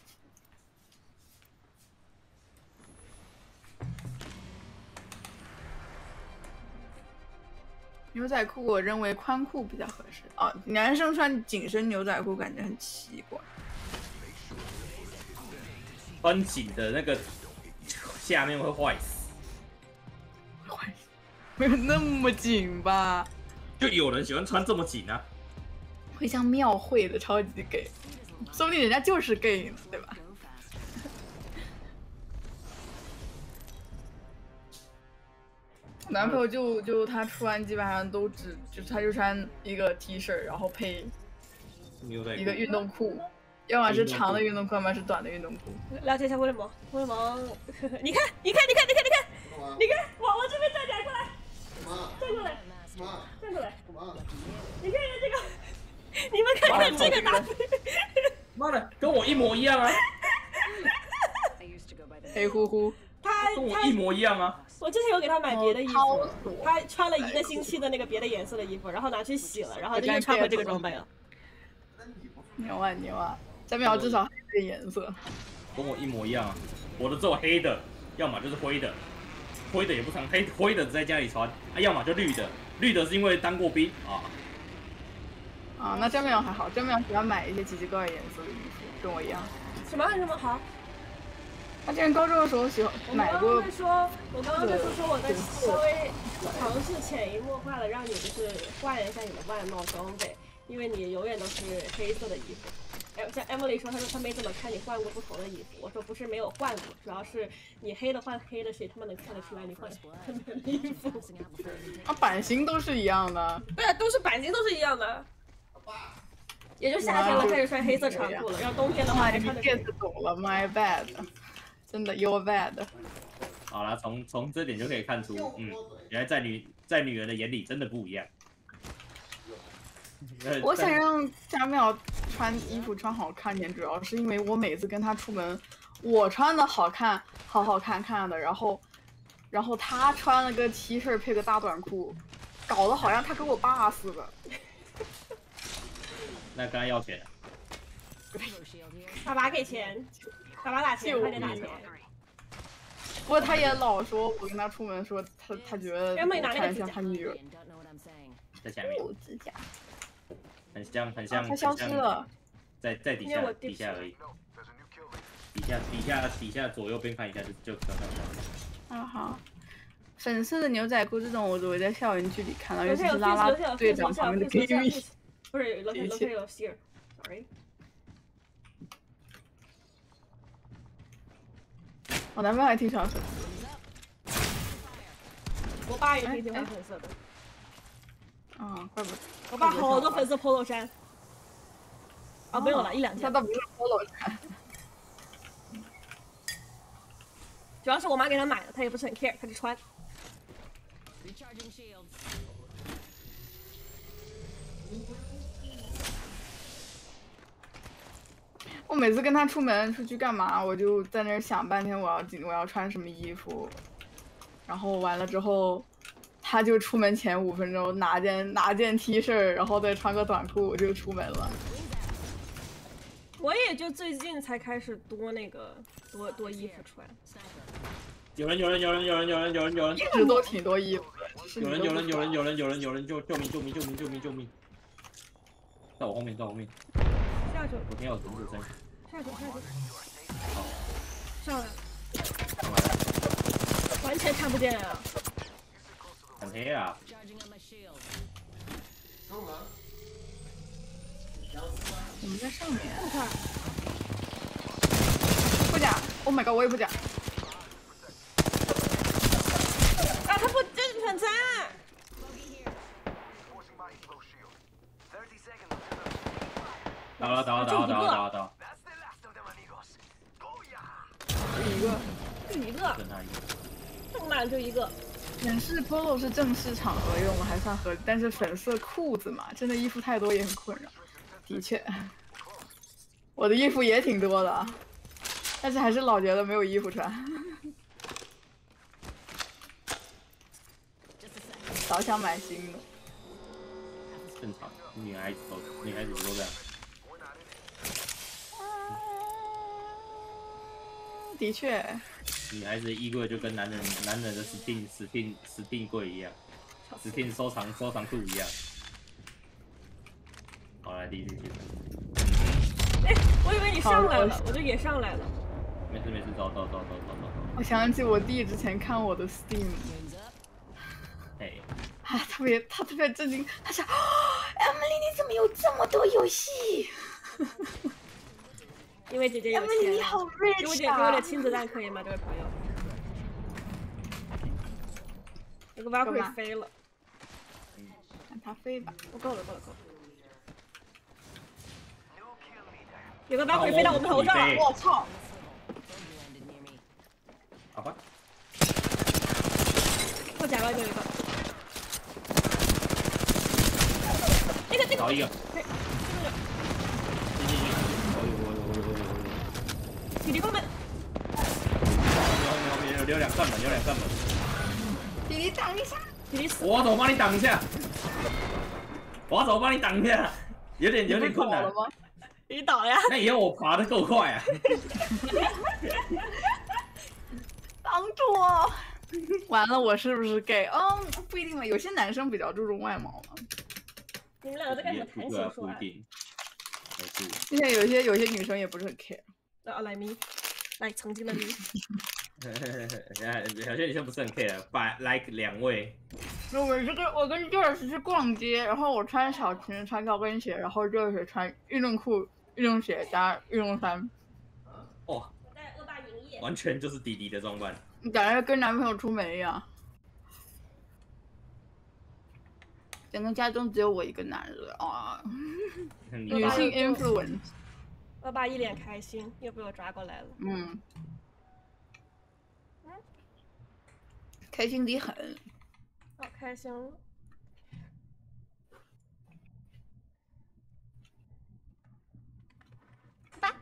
牛仔裤我认为宽裤比较合适啊，男生穿紧身牛仔裤感觉很奇怪。 穿紧的那个下面会坏死， 坏死，没有那么紧吧？ 就有人喜欢穿这么紧啊， 会像庙会的超级 gay， 说不定人家就是 gay 呢，对吧？男朋友就就他穿基本上都只就他就穿一个 T 恤，然后配一个运动裤，要么是长的运动裤，要么是短的运动裤。 了解一下威廉蒙，威廉蒙，你看，你看，你看，你看，你看，你看，往我这边站起来，过来，站过来，站过来，你看看这个，你们看看这个搭配， 妈的，跟我一模一样啊！ 黑乎乎， 他跟我一模一样啊！ 我之前有给他买别的衣服，他穿了一个星期的那个别的颜色的衣服，然后拿去洗了，然后就又穿回这个装备了。 牛啊牛啊！下面我至少还有点颜色， 跟我一模一样啊！我的只有黑的，要么就是灰的，灰的也不穿，黑灰的只在家里穿啊，要么就绿的，绿的是因为当过兵啊。 啊，那张淼还好，张淼喜欢买一些奇奇怪怪颜色的衣服，跟我一样。 什么什么好？ 他之前高中的时候喜欢买过。 我刚刚在说，我刚刚在说说我在稍微尝试潜移默化的让你就是换一下你的外貌装备，因为你永远都是黑色的衣服。哎，像 Emily 说，她说她没怎么看你换过不同的衣服。我说不是没有换过，主要是你黑的换黑的，谁他妈能看得出来你换换别的衣服？ 啊，版型都是一样的。 对啊，都是版型都是一样的。也就夏天了开始穿黑色长裤了，然后冬天的话还穿的。 get 懂了 ，my bad， 真的 your bad。 好啦，从从这点就可以看出，嗯，原来在女在女人的眼里真的不一样。 我想让佳妙穿衣服穿好看点，主要是因为我每次跟她出门，我穿的好看，好好看看的，然后，然后她穿了个 T 恤配个大短裤，搞得好像她跟我爸似的。 那跟他要钱、啊。 爸爸给钱，爸爸打钱，快点打钱。 不过他也老说，我跟他出门说他他觉得我看着像他女儿。 在下面， 哦，指甲， 很像很像， 啊它消失了， 在在底下底下而已，底下底下底下左右边看一下就就看到。 啊好。粉色的牛仔裤这种我只会在校园剧里看到，尤楼下有其是拉拉楼下有队长旁边的 K V。 不是楼下楼下有 Seer，sorry。 我男朋友还挺喜欢粉色， 我爸也挺喜欢粉色的。 啊，怪不得。 我爸好多粉色 polo 衫。啊，没有了，一两件。 他倒不是 polo 衫。 主要是我妈给他买的，他也不是很 care， 他就穿。 Recharging shields. 我每次跟他出门出去干嘛，我就在那儿想半天，我要我要穿什么衣服，然后完了之后，他就出门前五分钟拿件拿件 T 恤，然后再穿个短裤我就出门了。 我也就最近才开始多那个多多衣服穿。 有人有人有人有人有人有人有人， 一直都挺多衣服的。 有人有人有人有人有人有人救救命救命救命救命救命！在我后面在我后面。 下去。 我听到虫子声。 下去下去。 好。 上来了。 上来了。 完全看不见啊。 很黑啊。 我们在上面。不假 ，Oh my god， 我也不假。 啊，他不，这很惨。 倒了倒了倒了倒了倒了倒了。 就一个。 就一个。 跟他一个。 这么慢就一个。 显示 polo 是正式场合用的，还算合理，但是粉色裤子嘛，真的衣服太多也很困扰。的确，我的衣服也挺多的，但是还是老觉得没有衣服穿。老想买新的。 正常，女孩子都女孩子都这样。 的确。 女孩子的衣柜就跟男人男人的 Steam Steam Steam 柜一样 ，Steam 收藏收藏库一样。好，来第一次去。 哎，我以为你上来了，我就也上来了。 没事没事，走走走走走走。 我想起我弟之前看我的 Steam， 哎， 啊，特别他特别震惊，他说、哦、：“Emily， 你怎么有这么多游戏？” 因为姐姐有钱。 Emily， 你好 rich 啊！ 给我点给我点亲子弹可以吗，这位朋友？有个 Valkyrie 飞了。 让它飞吧。 我够了够了够了。有个 Valkyrie 飞到我们头上， 我操！ 好吧。 我甲外面有一个。那个那个。 找一个。 对，这个。体力关门。 后面有留两扇门，留两扇门。 体力挡一下。 体力死。 我怎么帮你挡一下？我怎么帮你挡一下？有点有点困难。 你倒呀？ 那以后我爬得够快啊！ 挡住我！完了，我是不是 gay？ 嗯，不一定吧，有些男生比较注重外貌嘛。 你们两个在干什么谈情说爱？ 现在有些有些女生也不是很 care。 啊，来咪，来曾经的咪。 有些女生不是很 care，but like 两位。 我这个我跟 Joyce 去逛街，然后我穿小裙穿高跟鞋，然后 Joyce 穿运动裤、运动鞋加运动衫。 哇！ 在恶霸营业。 完全就是弟弟的装扮。 你感觉跟男朋友出门一样。整个家中只有我一个男人啊！女性 influence。 恶霸一脸开心，又被我抓过来了。 嗯。开心得很。 好开心了。吧。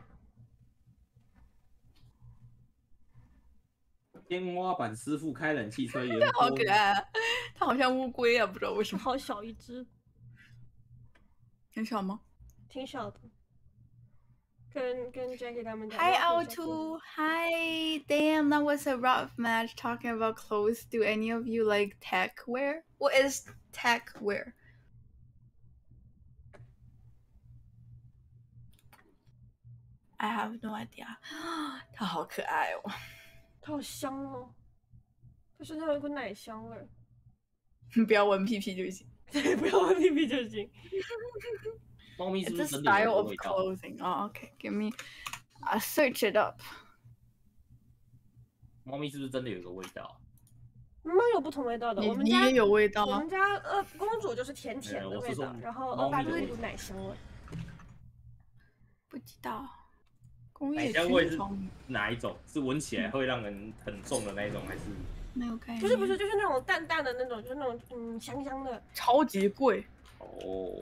天花板师傅开冷气吹， 它好可爱、啊，它好像乌龟啊，不知道为什么。 好小一只。 很小吗？ 挺小的。跟跟 Jackie 他们讲。 Hi Auto, hi. Damn, that was a rough match. Talking about clothes. Do any of you like tech wear? What is tech wear? I have no idea 。它好可爱哦， 它好香哦，它身上有一股奶香味儿。 你不要闻屁屁就行。 对，不要闻屁屁就行。 猫咪是不 It's a 是真的有 style 这个 of 味道？ clothing. Oh, okay. Give me. I search it up. 猫咪是不是真的有个味道？ 妈有不同味道的， 你我们家你也有味道啊我们？家呃公主就是甜甜的哎我是说味道，然后猫恶霸咪的味道就是一股奶香味。 不知道。工奶业香味是菌虫哪一种？是闻起来会让人很重的那一种，还是？ 没有概念。 不是不是，就是那种淡淡的那种，就是那种嗯香香的。 超级贵。 哦，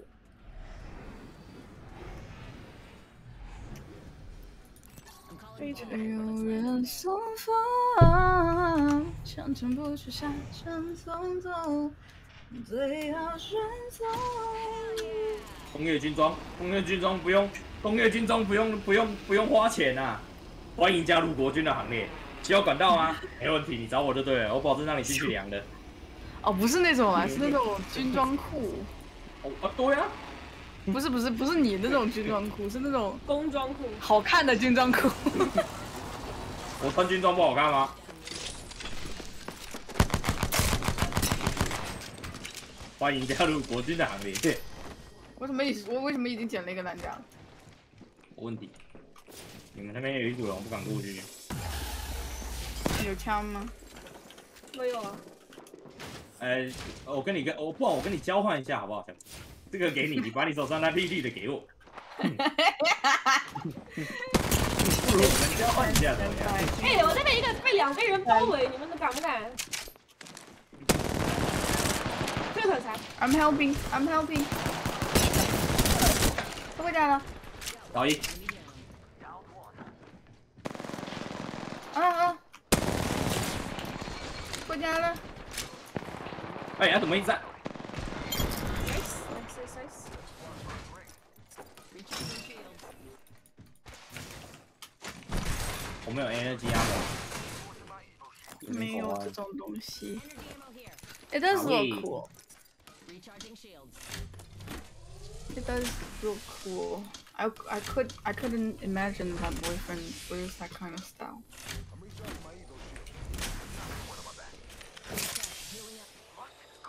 非常有人送风，长城不去下城匆匆，最好选择。 工业军装，工业军装不用，工业军装不用不用不用花钱啊！欢迎加入国军的行列。需要管道吗？没问题，你找我就对了，我保证让你进去凉的。 哦，不是那种啊，是那种军装裤。 哦啊，对啊， 不是不是不是你那种军装裤，是那种工装裤。 好看的军装裤。 我穿军装不好看吗？欢迎加入国军的行列。 我怎么已我为什么已经捡了一个蓝甲？ 有问题，你们那边有一组人，我不敢过去。 有枪吗？ 没有啊。 呃，我跟你跟，我不然我跟你交换一下好不好？小这个给你，你把你手上那粒粒的给我。不如我们交换一下怎么样？ 哎、我那边一个被两个人包围，你们敢不敢？这个很残。 I'm helping, I'm helping。他回家了。 老一， 啊啊！回家了。 哎，他怎么一直在？ Nice, nice, nice. 我们有 energy ammo。 没有这种东西。 Energy ammo here. It does 好 look 耶 cool. Recharging shields. It does look cool. I, I could I couldn't imagine that boyfriend wears that kind of style. Healing up.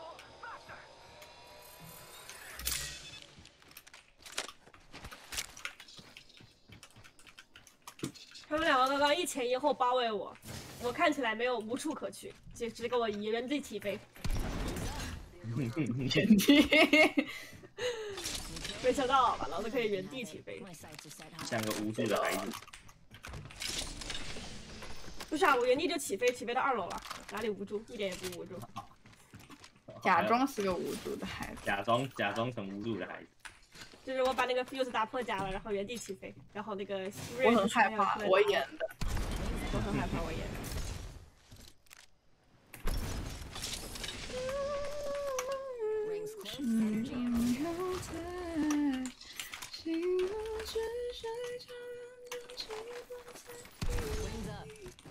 他们两个刚刚一前一后包围我，我看起来没有无处可去，只只给我以原地起飞。 原地。 没想到吧，老子可以原地起飞。 My sights are set high. 像个无助的孩子。 不是啊，我原地就起飞，起飞到二楼了，哪里无助？一点也不无助。 假装是个无助的孩子。 假装假装成无助的孩子。 就是我把那个 fuse 打破家了，然后原地起飞，然后那个我很害怕，我演的。 我很害怕，我演的。 Rings close. Energy ammo. Wings up.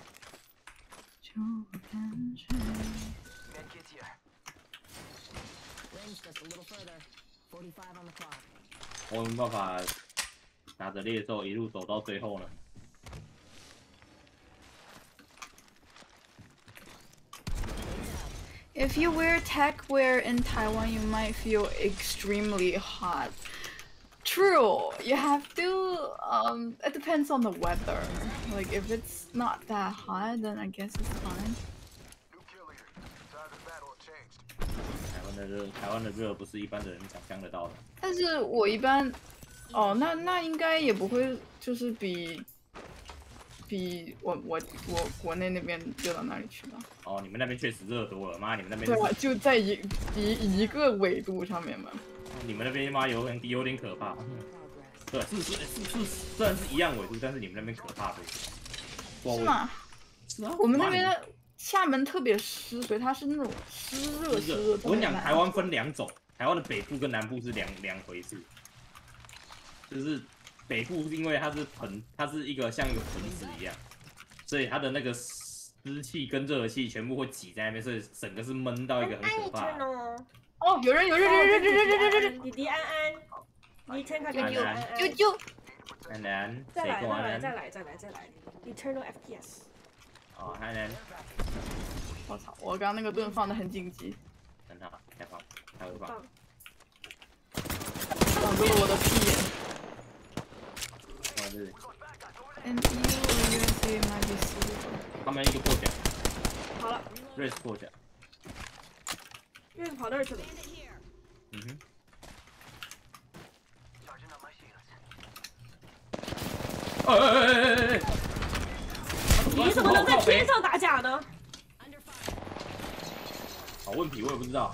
Range just a little further. Forty-five on the clock. 我有没有办法拿着猎兽一路走到最后呢？ If you wear tech wear in Taiwan, you might feel extremely hot. True, you have to. Um, it depends on the weather. Like if it's not that hot, then I guess it's fine. 台湾的热，台湾的热不是一般的人想象得到的。 但是我一般，哦，那那应该也不会，就是比比我我我国内那边热到哪里去吧？ 哦，你们那边确实热多了，妈，你们那边对啊，就在一一一个纬度上面嘛。 你们那边妈有点有点可怕。 Progress. 对，是是是是，虽然是一样纬度，但是你们那边可怕多。 是吗？ 是啊， 我们那边厦门特别湿，所以它是那种湿热湿热。 我跟你讲，台湾分两种，台湾的北部跟南部是两两回事。就是北部是因为它是盆，它是一个像一个盆子一样，所以它的那个湿气跟热气全部会挤在那边，所以整个是闷到一个很可怕。 哦，有人有人有人有人有人有人有人！ 弟弟安安，你先看看你有安安。 啾啾安南， 再来， 谁跟我再来， 安南？ 再来，再来，再来 ！Eternal F P S。 哦，安南， 我操，我刚刚那个盾放的很紧急， 很好，太棒，太会放。 棒！ 挡住了我的屁眼。 哇，这是 And you U S A Majesty。 他们一个破甲， 好了， 瑞士破甲。 因为跑那儿去了。 嗯哼。哎哎哎哎哎哎！ 你怎么能在天上打假呢？ 好问题，我也不知道。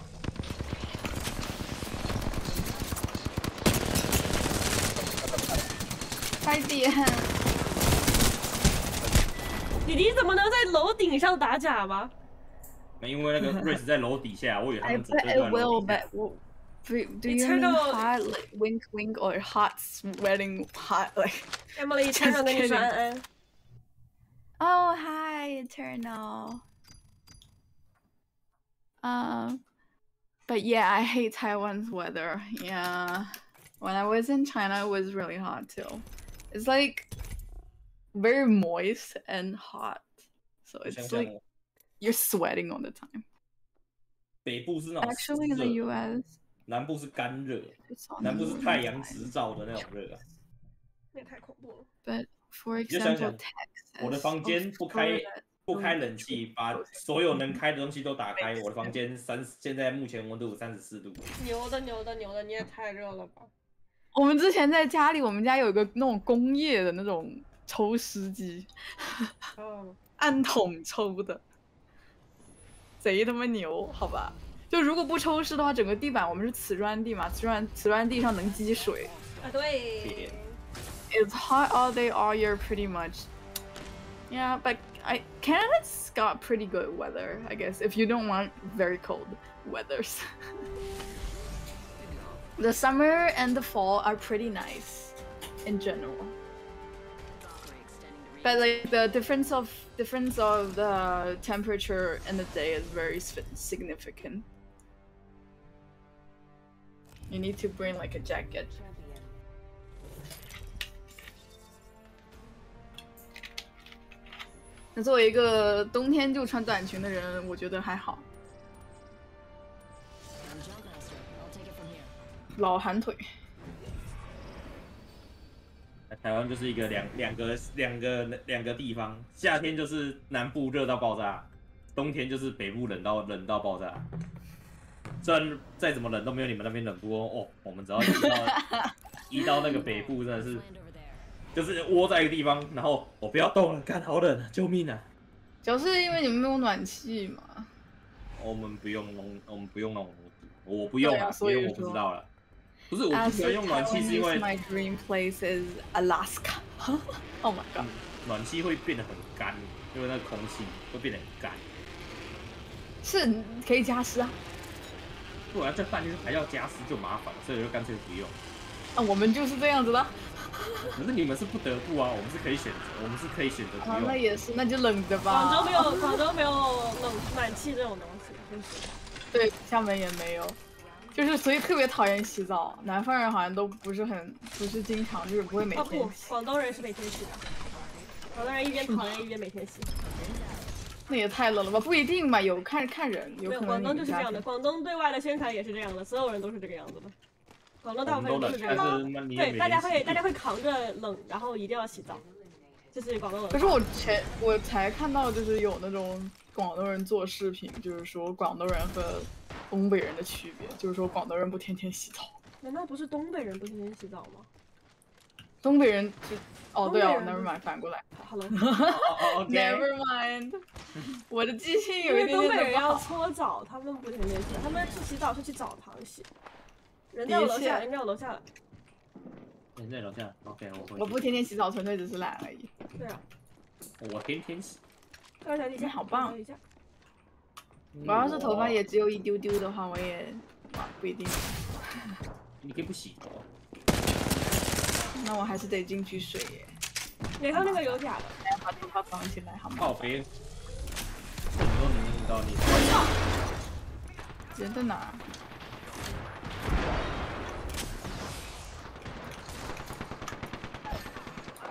快点！ 弟弟怎么能在楼顶上打假吗？ 因为那个瑞士在楼底下，我以为他 I 们只 bet 对 it 在楼 will, 底下 but will- do do you Eternal- mean hot, like wink wink, or hot sweating hot like? Emily 天上跟你说安安。 Oh, hi, Eternal. Um, but yeah, I hate Taiwan's weather. Yeah, when I was in China, it was really hot too. It's like very moist and hot, so 我想 it's 想 like you're sweating all the time. 北部是那种 Actually, in 湿 the 热， U S, 南部是干热， it's on 南部 the 是太 warm 阳 side. 直照的那种热啊。 那也太恐怖了。 But for 就想 example, 想 Texas, 我的房间不开 Florida, 不开冷气，把所有能开的东西都打开，我的房间三现在目前温度三十四度。 牛的牛的牛的，你也太热了吧！ 我们之前在家里，我们家有一个那种工业的那种抽湿机， 哦， 按桶抽的，贼他妈牛，好吧？就如果不抽湿的话，整个地板我们是瓷砖地嘛，瓷砖瓷砖地上能积水。 啊对。 It's hot all day, all year, pretty much. Yeah, but I Canada's got pretty good weather, I guess, if you don't want very cold weathers. The summer and the fall are pretty nice in general. But like the difference of difference of the temperature in the day is very sp- significant. You need to bring like a jacket. 那作为一个冬天就穿短裙的人，我觉得还好。 I'm jump master. I'll take it from here. 老寒腿， 台湾就是一个两两个两个两个地方，夏天就是南部热到爆炸，冬天就是北部冷到冷到爆炸。虽然再怎么冷都没有你们那边冷，不过哦，我们只要移到移到那个北部，真的是 Land over there. 就是窝在一个地方，然后我不要动了，干好冷，救命啊！ 主要是因为你们没有暖气嘛。 我们不用弄，我们不用弄，我不用对啊啊， 所以因为我不说知道了。不是我不 As 喜欢 for 用暖气，是因 Taiwanese, 为 my dream place is Alaska. Oh my god. 暖气会变得很干，因为那个空气会变得很干。 是可以加湿啊。 不然在饭店还要加湿就麻烦，所以就干脆不用。 啊，我们就是这样子的。 可是你们是不得不啊，我们是可以选择，我们是可以选择不啊， 用。 那也是，那就冷着吧。 广州没有，广州没有冷暖气这种东西，真是。 对，厦门也没有，就是所以特别讨厌洗澡。南方人好像都不是很，不是经常，就是不会每哦不， 天洗。 广东人是每天洗的。广东人一边讨厌一边每天洗。 那也太冷了吧？不一定吧，有看看人，有没有， 可能广东你们家就是这样的，广东对外的宣传也是这样的，所有人都是这个样子的。广东大部分我们都冷， 人都是这样的。 但是那你也对， 没大家洗会大家会扛着冷，然后一定要洗澡，这是广东文化。 可是我前我才看到，就是有那种广东人做视频，就是说广东人和东北人的区别，就是说广东人不天天洗澡， 难道不是东北人不天天洗澡吗东北人就哦对啊东北人 ，never mind，反过来 ？Hello， 哦哦，OK。 ，never mind，我的记性因有一点为东北人点的不好。 要搓澡，他们不天天洗，他们去洗澡是去澡堂洗。人在我楼下， 的确人在我楼下了。 你在楼下 ，OK，我回去我不天天洗澡，纯粹只是懒而已。 对啊， 我天天洗。 高小姐姐好棒高小姐姐我要是头发也只有一丢丢的话，我也哇不一定。 你可以不洗头。 那我还是得进去水耶， 脸上那个有假的。 来把头发绑起来好吗？ 靠边。什么都能用到你。 人在哪儿？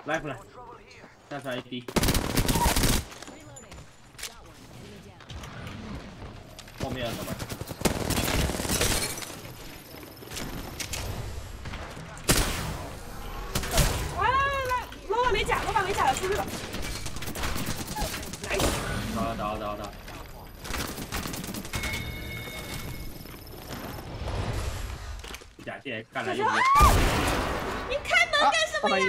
来不来？下出来一滴， Reloading. Got one. Enemy down. 后面有什么？ 来来来来，老板没甲，老板没甲了，出去吧。来， 打了打了打了打了。甲进来干了一个。 你开门干什么呀？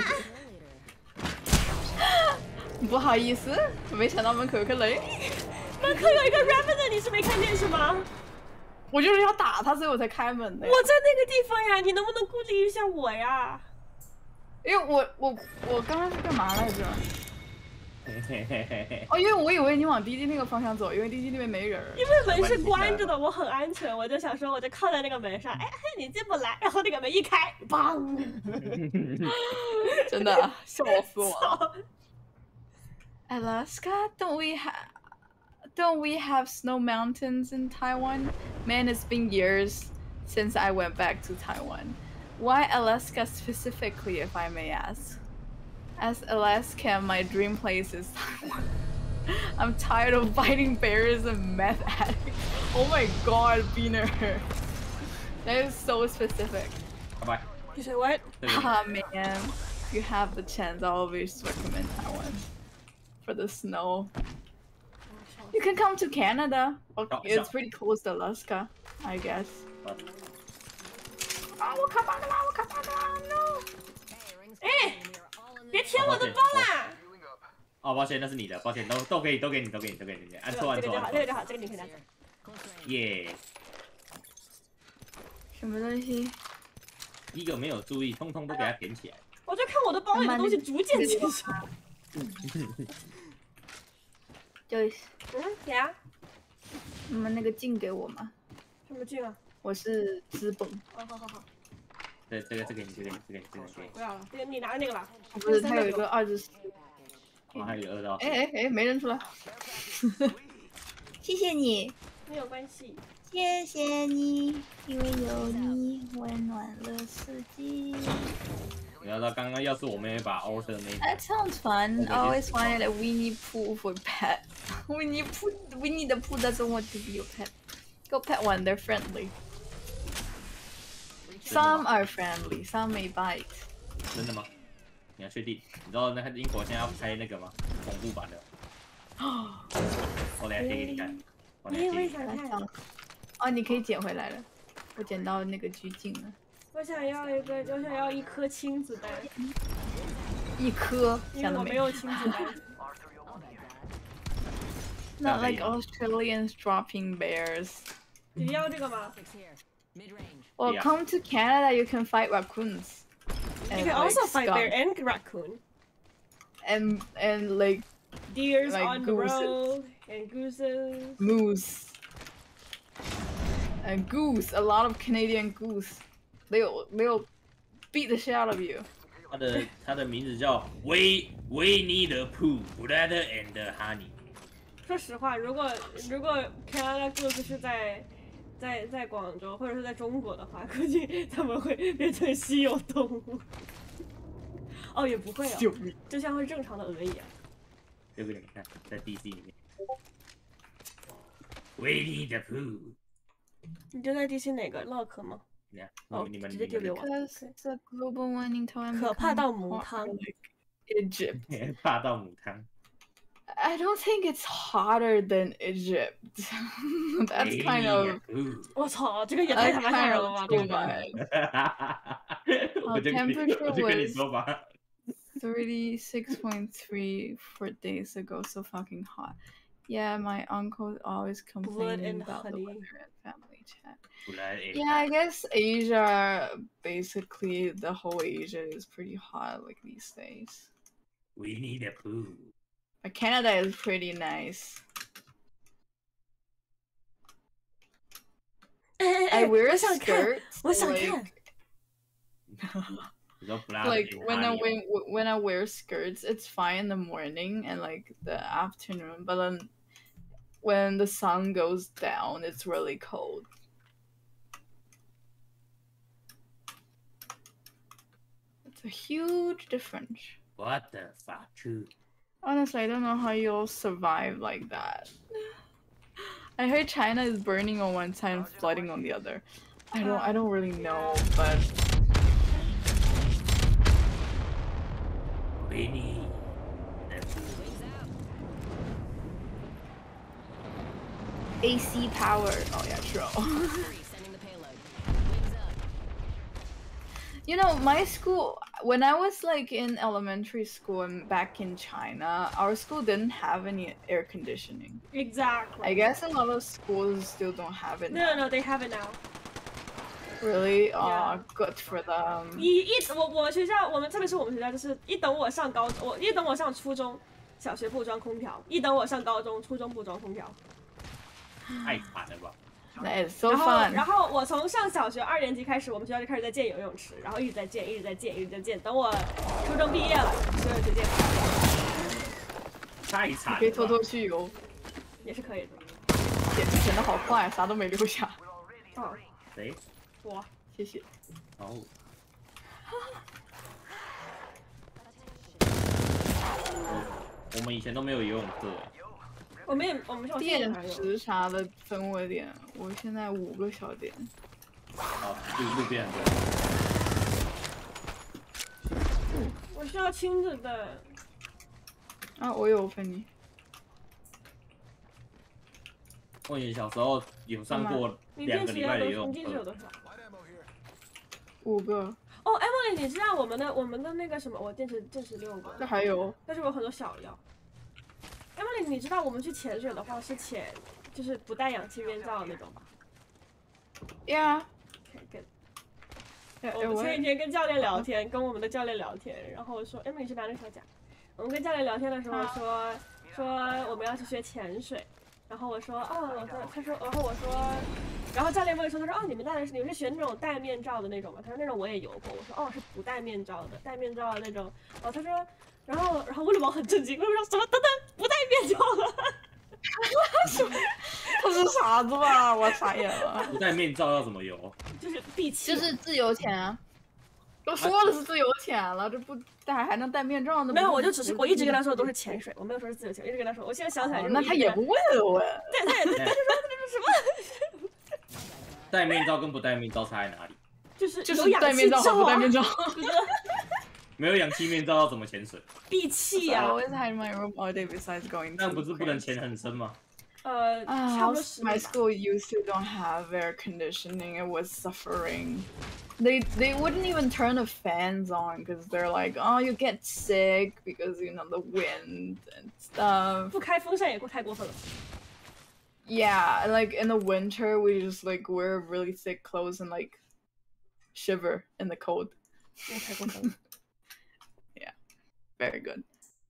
不好意思，没想到门口有个雷， 门口有一个 Raven， 你是没看见是吗？ 我就是要打他，所以我才开门的呀。 我在那个地方呀，你能不能顾虑一下我呀？ 因为我我我刚刚是干嘛来着？ 嘿嘿嘿嘿嘿。 哦，因为我以为你往 D D 那个方向走，因为 D D 那边没人。 因为门是关着的，我很安全，我就想说，我就靠在那个门上，哎，你进不来，然后那个门一开，砰！ 真的笑死我了。Alaska, don't we have don't we have snow mountains in Taiwan? Man, it's been years since I went back to Taiwan. Why Alaska specifically, if I may ask? As Alaska, my dream place is Taiwan. I'm tired of fighting bears and meth addicts. Oh my god, Beaner. That is so specific. 拜拜。 You say what? 这个 Ah man, if you have the chance, I always recommend Taiwan for the snow. You can come to Canada. Okay, it's pretty close to Alaska, I guess. Ah, 我卡 bug 啦！我卡 bug 啦 ！No。 Hey, rings Eh. closing. We are all in 别 this. 舔我的包啦！ 哦，抱歉，那是你的，抱歉，都都给你，都给你，都给你，都给你，按错按这个就好， 错按错。 这个就好，这个你可以拿走。 Close range. 耶， 什么东西？ 一个没有注意，通通都给它点起来。 我就看我的包里的东西逐渐减少。 就是嗯，呀， 你们那个镜给我吗？ 什么镜啊？ 我是资本， 哦，好好好， 这这个这个你，这个你，这个你，这个你，这个你。 不要了，这个你拿的那个吧。 不是，它有一个二十四。 哦，还有一个二刀。 哎哎哎，没认出来。谢谢你， 没有关系。 谢谢你，因为有你温暖了四季。 你要知道，刚刚要是我们也把 Orson 那一 That sounds fun. I always wanted a Winnie Pooh for pet. Winnie Pooh, Winnie the Pooh doesn't want to be your pet. Go pet one. They're friendly. Some are friendly. Some may bite. 真的吗？你要确定？你知道那个英国现在要拍那个吗？恐怖版的。我等下贴给你看。我等你也下贴给你看。 会想看？ 哦，你可以捡回来了。我捡到那个拘禁了， 我想要一个，我想要一颗亲子蛋， 一颗， 因为想得美。 我没有亲子蛋。 Not like Australians dropping bears. 你要这个吗？ Six here. Mid range. Well, Yeah. come to Canada. You can fight raccoons. You and, can also like, fight skunk. bear and raccoon. and and like Deers Like on the gooses. road and gooses. moose and goose. A lot of Canadian goose. They'll they'll beat the shit out of you. 它的它的名字叫维维尼的 Pooh Bread and Honey。 说实话，如果如果 Canada Goose 是在在在广州或者是在中国的话，估计他们会变成稀有动物。哦，也不会啊， 救命！ 就像是正常的鹅一样。 这个你们看，在 D C 里面，维尼的 Pooh。 你就在地心哪个 lock 吗？ 你看， 哦你们直接丢给我 Because the global warming time 可怕到母汤。 Egypt. 你们怕到母汤。 I don't think it's hotter than Egypt. That's kind of 我操，这个也太 that's 他妈吓 kind 人了吧！ of 这 too 个 much. 我就跟你， temperature 我就跟你 was- 说吧。 thirty-six point three four days ago, so fucking hot. Yeah, my uncle always complaining and about the honey. weather at family chat. 不然 Yeah, I guess Asia, basically the whole Asia is pretty hot like these days. 维尼的 Pooh。 But Canada is pretty nice. I wear 我想看， skirts 我想 like 看。 你说不拉 like when I when, when I wear skirts, it's fine in the morning and like the afternoon, but then when the sun goes down, it's really cold. It's a huge difference. What the fuck? Honestly, I don't know how you'll survive like that. I heard China is burning on one side and flooding on the other. I don't I don't really know, but Benny. Wings out. A C power. Oh yeah, true. Three, sending the payload. Wings up. You know, my school, when I was like in elementary school and back in China, our school didn't have any air conditioning. Exactly. I guess a lot of schools still don't have it No, now. no, no, they have it now. Really? Oh, Yeah. good for them. 一一我我学校，我们特别是我们学校，就是一等我上高，我一等我上初中，小学不装空调；一等我上高中，初中不装空调。 太惨了吧！ That is so 然后， fun. 然后我从上小学二年级开始，我们学校就开始在建游泳池，然后一直在建，一直在建，一直在建。等我初中毕业了，所有就建不了， 太惨了吧！ 可以偷偷去游， 也是可以的。 剪剪的好快，啥都没留下。 哦， 谁？ 我谢谢。 哦。我们以前都没有游泳课哎。 我们也我们我现在电还有。 时啥的分我点，我现在五个小点。 好，路路边很多。 我需要亲自的。 啊，我有分你。 我以前小时候有上过你两个礼拜的电池要多， 游泳课你电池有，多少？ 五个， 哦 ，Emily， 你知道我们的我们的那个什么？我电池电池六个， 这还有但是我有很多小药。Emily， 你知道我们去潜水的话是潜，就是不戴氧气面罩的那种吧？ ，Yeah。 跟哎我们前几天跟教练聊天，跟我们的教练聊天，然后说 Emily 是拿那个小甲。我们跟教练聊天的时候说说我们要去学潜水，然后我说哦，我说他说，然后我说，然后教练问说他说哦，你们戴的是你们是学那种戴面罩的那种吗？他说那种我也游过。我说哦，是不戴面罩的，戴面罩的那种。哦，他说，然后然后威利王很震惊，威利王说什么？等等，不戴面罩了。 他是傻子吧？我傻眼了。 不戴面罩要怎么游？ 就是闭气， 就是自由潜啊。都说了是自由潜了，这不戴还能戴面罩呢？ 没有，我就只是我一直跟他说的都是潜水，我没有说是自由潜，我一直跟他说，我现在想起来就是、 哦那他也不问我。 对，他也他他就说这是什么？ 戴面罩跟不戴面罩差在哪里？ 就是就是有氧气戴面罩和不戴面罩罩。 没有氧气面罩要怎么潜水？ 闭气 I 啊！ always hide my room all day besides going to. 那不是不能潜很深吗？ 呃，差不多十 my 米吧。 school used to don't have air conditioning. It was suffering. They they wouldn't even turn the fans on because they're like, oh, you get sick because you know the wind and stuff. 不开风扇也过太过分了。 Yeah, like in the winter, we just like wear really thick clothes and like shiver in the cold. 也太过分了。 Very good.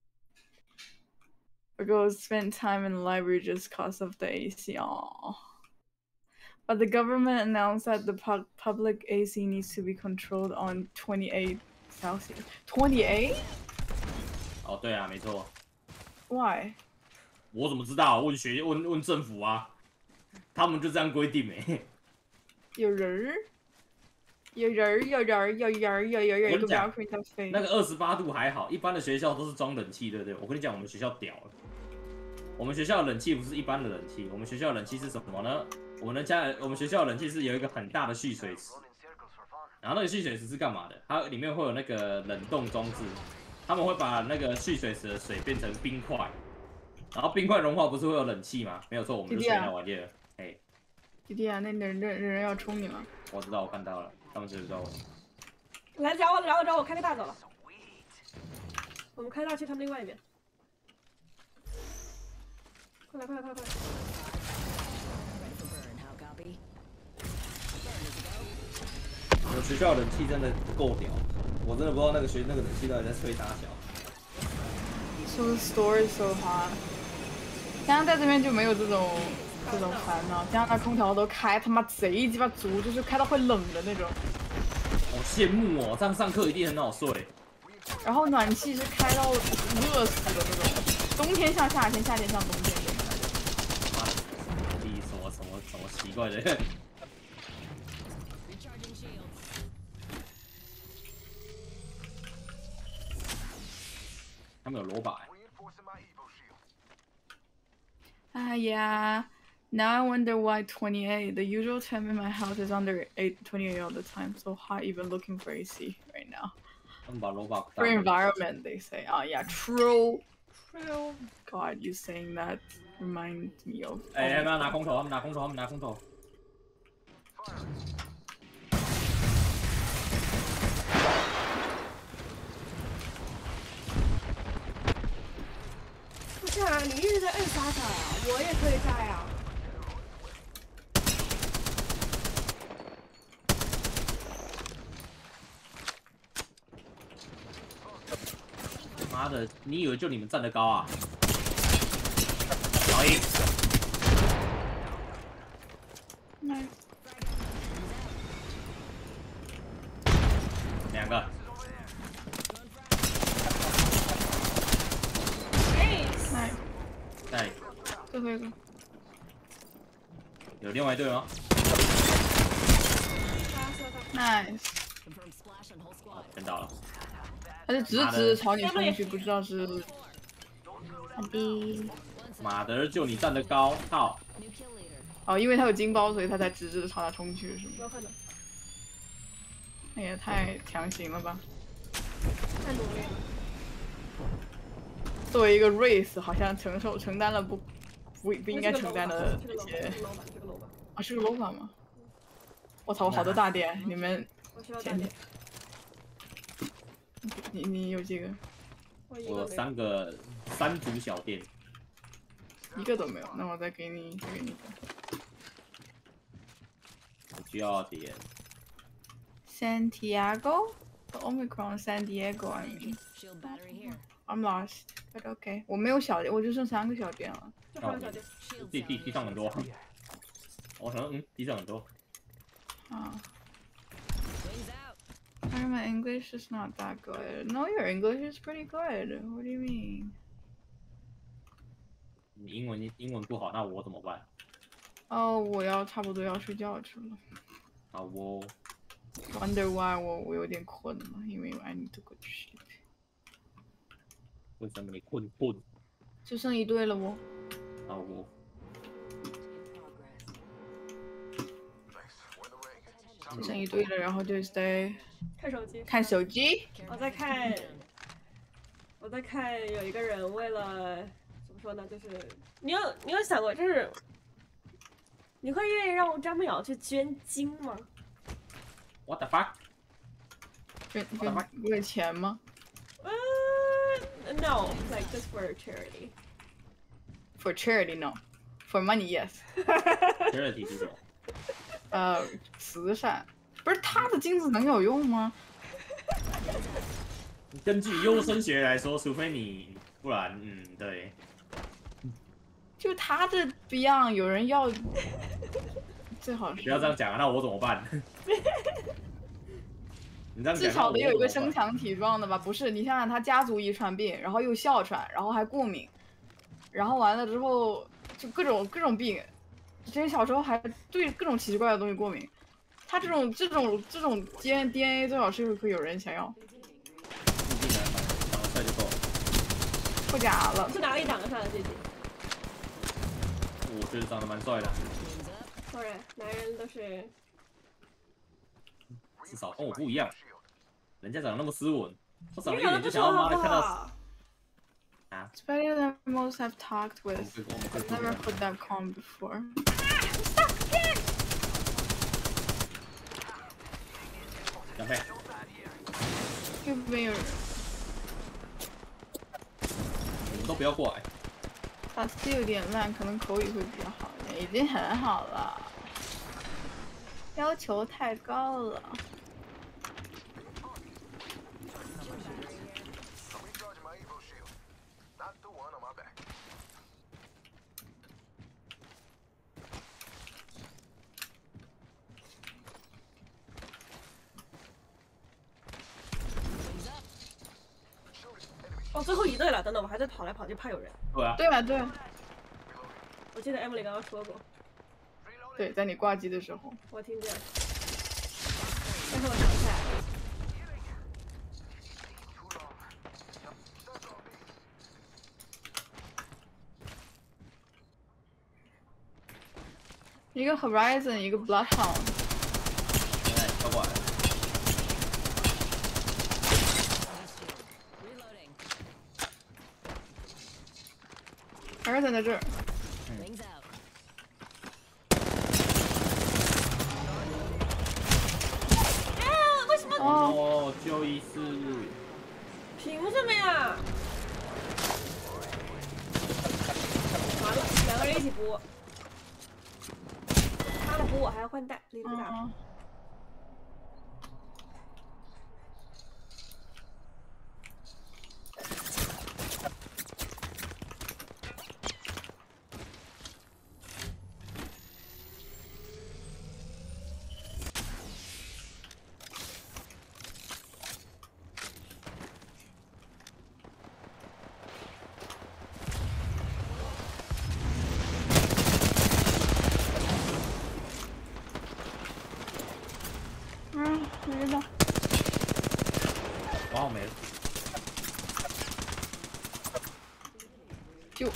We go spend time in the library just cause of the A C. Aww. But the government announced that the pu public A C needs to be controlled on twenty-eight Celsius. twenty-eight? 哦，对啊，没错。 Why? 我怎么知道？问学问问政府啊，他们就这样规定没？ 有人儿？有人儿？有人儿？有人儿？有人儿？有一个标可以在飞。 那个二十八度还好，一般的学校都是装冷气，对不对？我跟你讲，我们学校屌了。我们学校的冷气不是一般的冷气，我们学校的冷气是什么呢？我们的家，我们学校的冷气是有一个很大的蓄水池，然后那个蓄水池是干嘛的？它里面会有那个冷冻装置，他们会把那个蓄水池的水变成冰块，然后冰块融化不是会有冷气吗？没有错，我们就学那玩意儿。哎， 弟弟啊，那人人人要冲你吗？ 我知道，我看到了，他们知道我。 来找我，找我，找我，开个大走了。我们开大去他们另外一边。快来，快来，快来，快来！ Ready for burn. How copy? 我们学校冷气真的够屌，我真的不知道那个学那个冷气到底在吹大小。 So the store is so hot. 加拿大这边就没有这种这种烦恼，加拿大空调都开他妈贼鸡巴足，就是开到会冷的那种。 好羡慕哦，这样上课一定很好睡。 然后暖气是开到热死的那种，冬天像夏天，夏天像冬天这种。 妈的，第什么什么什么奇怪的？ Recharging shields. yeah. Now I wonder why twenty-eight. The usual temp in my house is under eight, twenty-eight all the time. So hot even looking for A C right now. 他们把楼把 For environment, they say. Oh yeah, true. True. God, you saying that reminds me of. 哎，他们要拿空投，他们拿空投，他们拿空投。 不是啊，你一直在摁杀他呀，我也可以炸呀。 妈的，你以为就你们站得高啊？小一， Nice. 两个， Nice. Nice. 在最后一个。 有另外一队吗？ 杀死了他。 Nice. Confirmed splash on whole squad. 看到了， 他就直直朝你冲去，不知道是。好的。 One second. 马德就你站得高，靠！ New kill leader. 哦，因为他有金包，所以他才直直的朝他冲去，是吗？ 有可能。 那也太强行了吧！ 太努力了。 作为一个 race，好像承受承担了不不不应该承担的这个一些。 楼板，这个楼板。 啊，是个 low 板吗？我操，我好多大店，你们我需要大点。 你你有几个？ 我有我一个没有。 三个三组小店， 一个都没有，那我再给你再给你一个。 我需要点 Santiago, the Omicron San Diego. I mean, Shield battery here. I'm lost, but okay. 我没有小店，我就剩三个小店了。 这还有小店。 Shield 地地 cell 地上很多。我想说，嗯，地上很多。 啊。 Wings out. Sorry, my English is not that good. No, your English is pretty good. What do you mean? 你英文英文不好，那我怎么办？ 哦，我要差不多要睡觉去了。 啊，我 Wonder why 我我有点困了，因为 I need to go to sleep。 为什么你困困？ 就剩一队了哦。 啊，我就剩一队了，然后就 stay 看手机。 看手机。 我在看，我在看有一个人为了怎么说呢，就是你有你有想过，就是你会愿意让张梦瑶去捐精吗？ What the fuck？ 捐捐为了钱吗呃、uh, ，no，like just for charity。 ？For charity, no. For money, yes. charity 是什么？ 呃，慈善。不是他的精子能有用吗？ 根据优生学来说，除非你，不然，嗯，对。 就他这 Beyond 有人要，最好是不要这样讲啊，那我怎么办？你这样讲， 至少得有一个那我怎么办身强体壮的吧？不是，你想想他家族遗传病，然后又哮喘，然后还过敏，然后完了之后就各种各种病，之前小时候还对各种奇奇怪怪的东西过敏。他这种这种这种 D N D N A 最好是会有人想要。 附近的人长得帅就够了。 不假了， 去哪里挡得上的姐姐？ 我觉得长得蛮帅的， Wings up. 当然，男人都是至少跟我不一样。人家长得那么斯文，我长你得一点就想要长得不错，好不妈的看到好？ 啊！ It's better than most I've talked 我 with. 们可以我们可以 I've never put that calm before. 两倍， 右边有人， 你们都不要过来。 打字有点烂，可能口语会比较好一点，已经很好了。要求太高了。 哦，最后一队了，等等，我还在跑来跑去，怕有人。 对啊， 对啊，对啊， 我记得 Emily 刚刚说过， 对，在你挂机的时候。 我听见了，但是我想不起来了。 一个 Horizon， 一个 Bloodhound。 哎，超过来。 Horizon 在这儿。 Wings out. 哎，为什么？ 哦，就医室。 凭什么呀？完了，两个人一起补。他们补我还要换弹，力度大。 嗯。 嗯，没了。 哇，我没了。 就。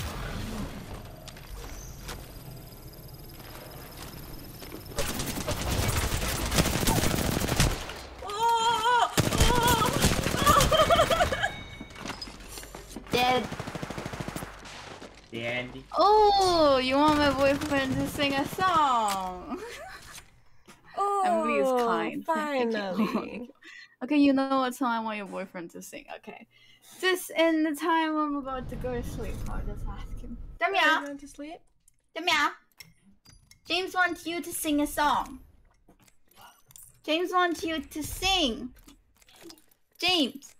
哦 Dead. Dandy. Oh, you want my boyfriend to sing a song? Emily is kind. Thank you. Finally. Okay, you know what song I want your boyfriend to sing. Okay. Just in the time I'm about to go to sleep, I'll just ask him. Damia! Going to sleep? Damia! James wants you to sing a song. James wants you to sing. James!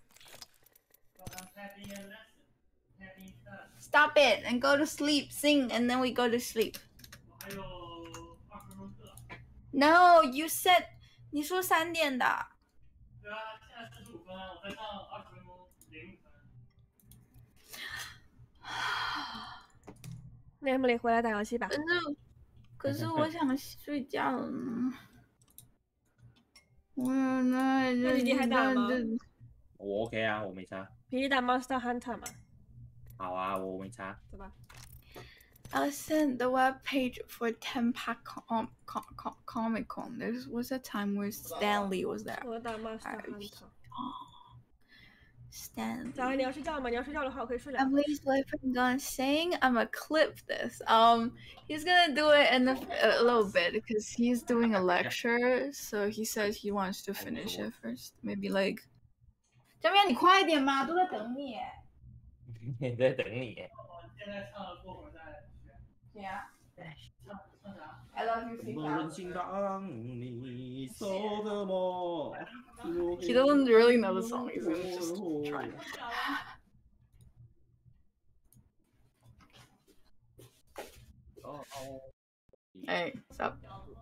Stop it and go to sleep. Sing and then we go to sleep. No, you said 你说三点的。 对啊，现在四十五分啊，我再上二十分钟零五分。 那 Emily 回来打游戏吧。 可是，可是我想睡觉了呢。我那那弟弟还打吗？ 我 OK 啊，我没差。 弟弟打 Monster Hunter 吗？ 好啊，我没差。 走吧。 I'll send the web page for Tenpak com, com, com, Comic Con. There was a time where Stanley was there. 我打 Monster Hunter。 Stanley. 早上你要睡觉吗？你要睡觉的话，我可以睡两。 Emily's boyfriend gonna sing. I'm gonna clip this. Um, he's gonna do it in a, a little bit because he's doing a lecture. So he says he wants to finish it first. Maybe like. 张明，你快点嘛，都在等你。 也在等你。 现在唱了，过会儿再学。 对呀。 唱唱啥 I love you, He He doesn't really know the song. He's just trying. Hey, stop.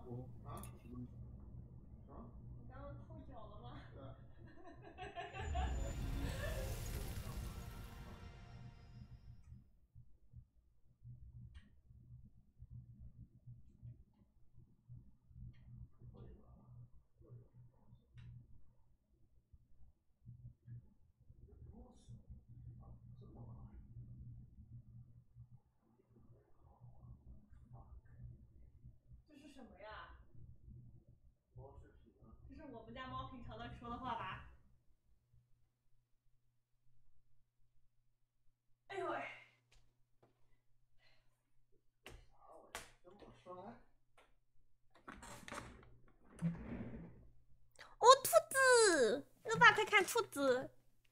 这是什么呀？这是我们家猫平常的说的话吧？哎呦喂！哦，兔子，恶霸快看兔子。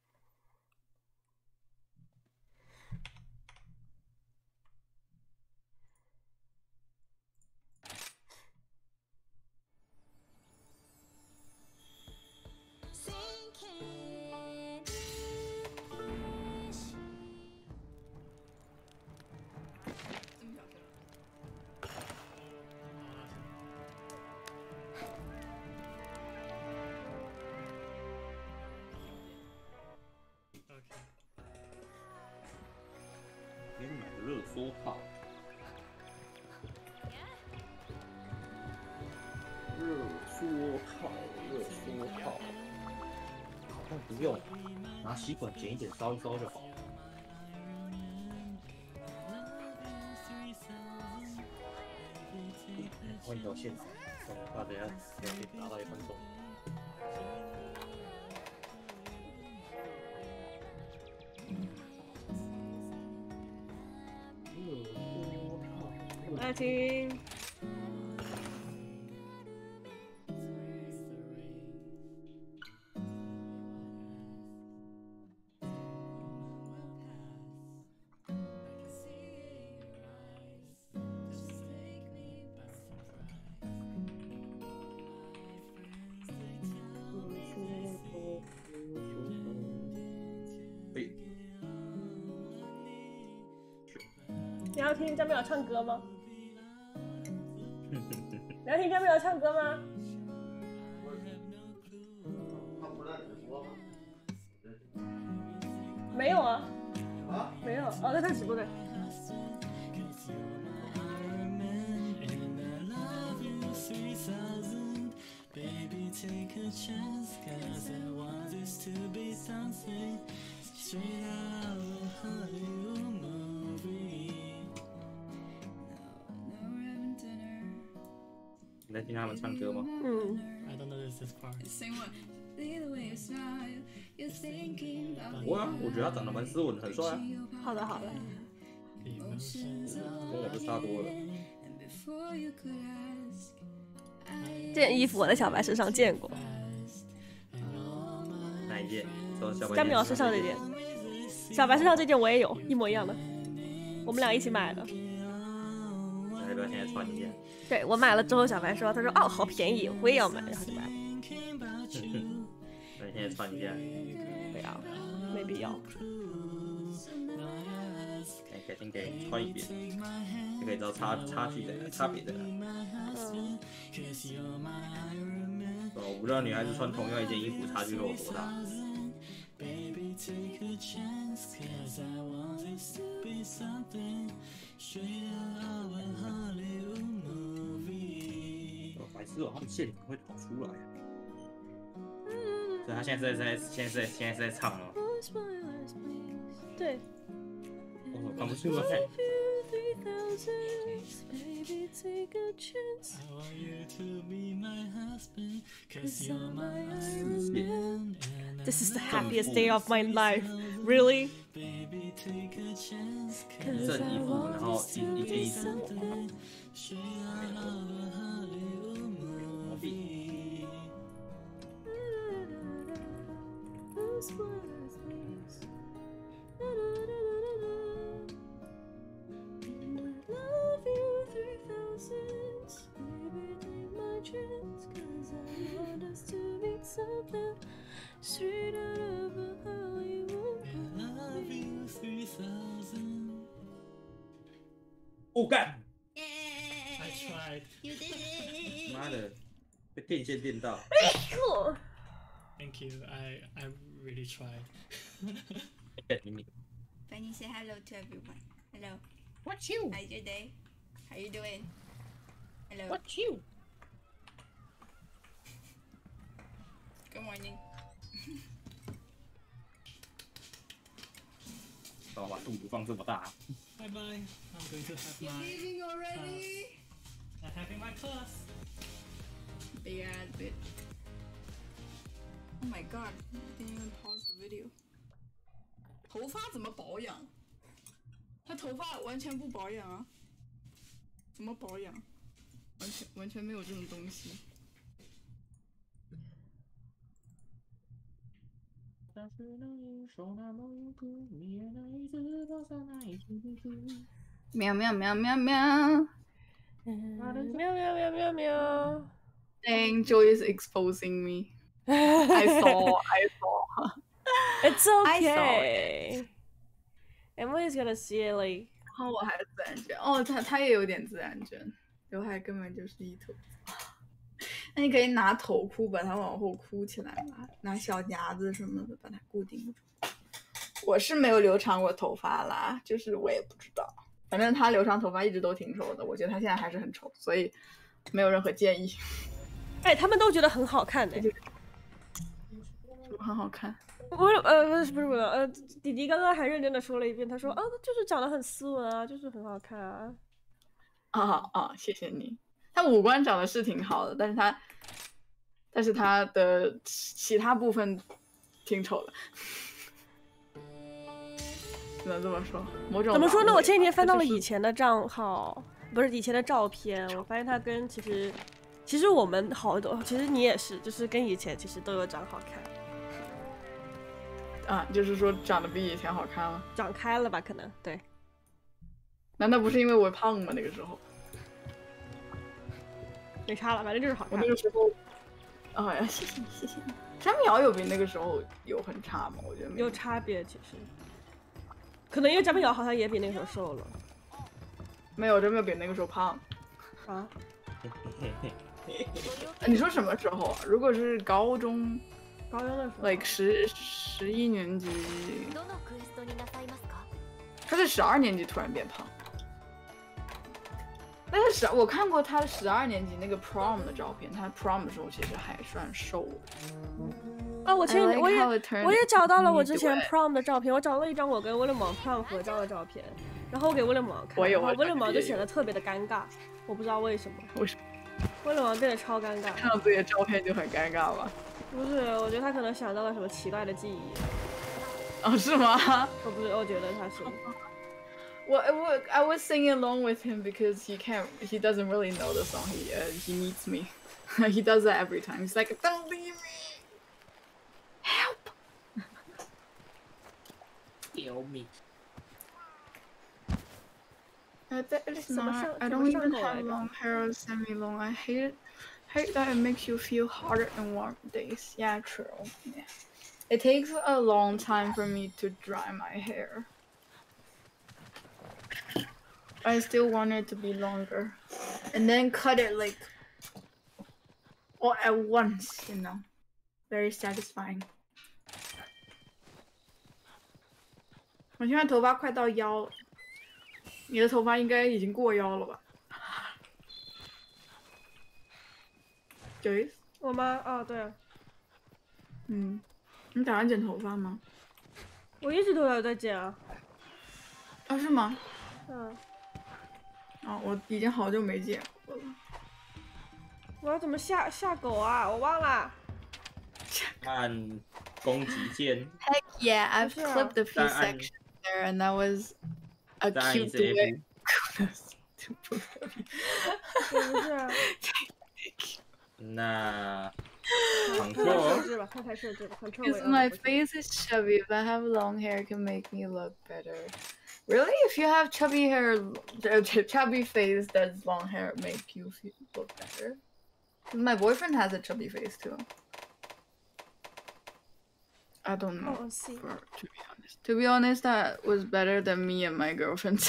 给你买个热缩套。热缩套，热缩套，好像不用，拿吸管剪一剪，烧一烧就好。 换一条线，等他等下可以达到一分钟。 来听。你要听张淼唱歌吗？你要听张淼唱歌吗？没有啊。啊？没有。哦，在他直播的。 你在听他们唱歌吗？ 嗯。 I don't know this is part. 不会啊，我觉得他长得蛮斯文的，很帅啊。 好的，好的。 跟我就差多了。 这件衣服我在小白身上见过。 哪一件？小白张淼身上这件，小白身上这件我也有，一模一样的，我们俩一起买的。 那要不要现在穿一件？ 对，我买了之后，小白说，他说哦好便宜，我也要买，然后就买了。 那你现在穿一件？ 不要，没必要。 哎，改天可以穿一遍，就可以知道差差距的差别的。 嗯。 哦，我不知道女孩子穿同样一件衣服差距会有多大。白痴哦，他们线怎么会跑出来？所以他现在在在现在在现在是在唱了。 对。 我看不出来。 This is the happiest day of my life. Really? 一件衣服，然后一一件衣服。我干！ I tried. You did it. 妈的，被电线电到。 Thank you. I I really tried. Fanny, say hello to everyone. Hello. What's you? How's your day? How you doing? Hello. What's you? Good morning. 把我把肚子放这么大。 Bye bye. I'm going to have You're my leaving already? I'm having my class. Big ass bitch. Oh my god, I didn't even pause the video. 头发怎么保养？他头发完全不保养啊？怎么保养？完全完全没有这种东西。喵喵喵喵喵。 喵喵喵喵喵。 Angel is exposing me. I saw, I saw. It's I saw okay. Emily's gonna see it like. 然后我还自然卷，哦，他他也有点自然卷，刘海根本就是一头。那你可以拿头箍把它往后箍起来嘛，拿小夹子什么的把它固定住。我是没有留长过头发啦，就是我也不知道，反正他留长头发一直都挺丑的，我觉得他现在还是很丑，所以没有任何建议。 哎，他们都觉得很好看的， 很好看。 我呃不是不是不是呃，弟弟刚刚还认真的说了一遍，他说啊，就是长得很斯文啊，就是很好看啊。 啊啊，谢谢你。 他五官长得是挺好的，但是他，但是他的其他部分挺丑的，只能这么说。某种怎么说呢？ 狼狈我前几天吧翻到了就是以前的账号，不是以前的照片，我发现他跟其实，其实我们好多，其实你也是，就是跟以前其实都有长好看， 啊，就是说长得比以前好看了。 长开了吧？可能对。 难道不是因为我胖吗？那个时候， 没差了，反正就是好我看。 那个时候，哎呀，谢谢你，谢谢你。张淼有比那个时候有很差吗？我觉得没有差别，其实，可能因为张碧瑶好像也比那个时候瘦了没有，真没有比那个时候胖。 啊。 你说什么时候啊？如果是高中高中的时候 ，like 十十一年级， どのクエストになさいますか？ 他是十二年级突然变胖。但是十，我看过他十二年级那个 prom 的照片，他 prom 的时候其实还算瘦的。 啊，我前 I like 我也 how it turned 我也找到了我之前 into it. prom 的照片，我找到一张我跟威廉蒙 prom 合照的照片，然后我给威廉蒙看， 我有然后威廉蒙就我也有显得特别的尴尬，我不知道为什么， 为什么威廉蒙变得超尴尬。 看到自己的照片就很尴尬吧？ 不是，我觉得他可能想到了什么奇怪的记忆， 哦，是吗？ 我不是，我觉得他是。 我我 I was singing along with him because he can't he doesn't really know the song. He uh, he needs me. He does that every time. He's like, "Don't leave me. Help." Kill me. Uh, that is 怎么 not. 上 I 怎 don't 么上 even 口来 have 着？ long hair or semi-long. I hate it. Hate that it makes you feel hotter in warm days. Yeah, true. Yeah. It takes a long time for me to dry my hair. I still want it to be longer. And then cut it like all at once, you know. Very satisfying. 我现在头发快到腰，你的头发应该已经过腰了吧？对， 我吗？哦，对啊， 嗯，你打算剪头发吗？ 我一直都有在剪啊。 啊，是吗？ 嗯， 啊，我已经好久没剪过了。 我要怎么下下狗啊？我忘了。 按攻击键， Heck yeah, I've Sure. clipped a few 再按 sections there, and that was a 再按一 cute 次 way. F。 是不是啊？ 那后台 Control 设置吧，后台设置吧，Control Because 我 my 要怎么 face is chubby. If I have long hair, it can make me look better. Really? If you have chubby hair, uh, ch- chubby face, does long hair make you feel, look better? 'Cause my boyfriend has a chubby face too. I don't know. 哦，see。 For, to be honest, to be honest, that was better than me and my girlfriend.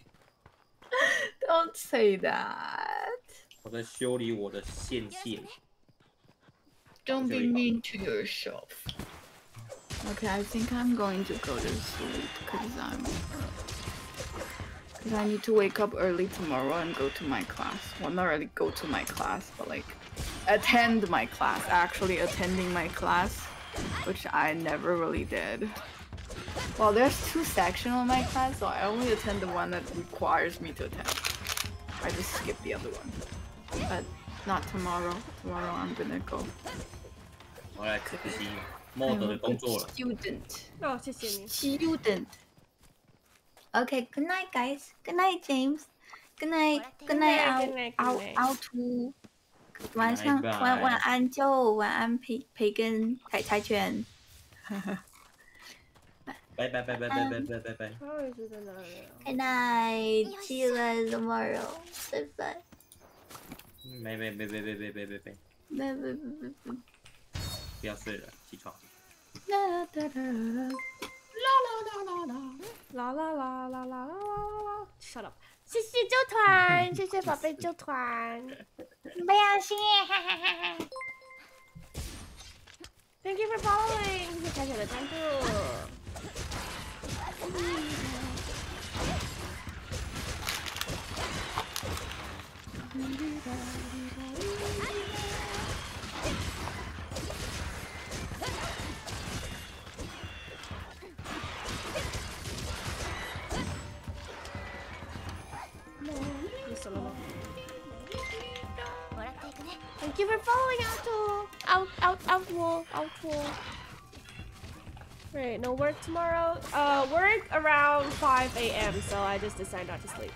Don't say that. 我在修理我的线线。 Don't be Okay. mean to yourself. Okay, I think I'm going to go to sleep because I'm. Because I need to wake up early tomorrow and go to my class. Well, not really go to my class, but like attend my class. Actually, attending my class, which I never really did. Well, there's two sections of my class, so I only attend the one that requires me to attend. I just skip the other one. But not tomorrow. Tomorrow I'm gonna go. 我来执行 I'm mod a 的工 good 作了。 student. 哦，谢谢你。 Student. Okay, good night, guys. Good night, James. Good night. Good night, night, out, good night, good out, night. out to. 晚上 Bye bye. 晚晚安就晚安培培根彩彩犬。 拜拜拜拜拜拜拜拜拜。 超一直在哪里啊？ Good night. See you guys tomorrow. Bye bye. 没没没没没没没没没， Bye bye bye bye. 不要睡了，起床。 啦啦啦啦啦啦啦 ！Shut up！谢谢纠团，谢谢宝贝纠团不要谢，哈哈哈哈。 ，Thank you for following，谢谢彩彩的关注。你死了吗？ Thank you for following Outwall. Out, out, Outwall, Outwall. Right, no work tomorrow. Uh, work around five A M So I just decided not to sleep.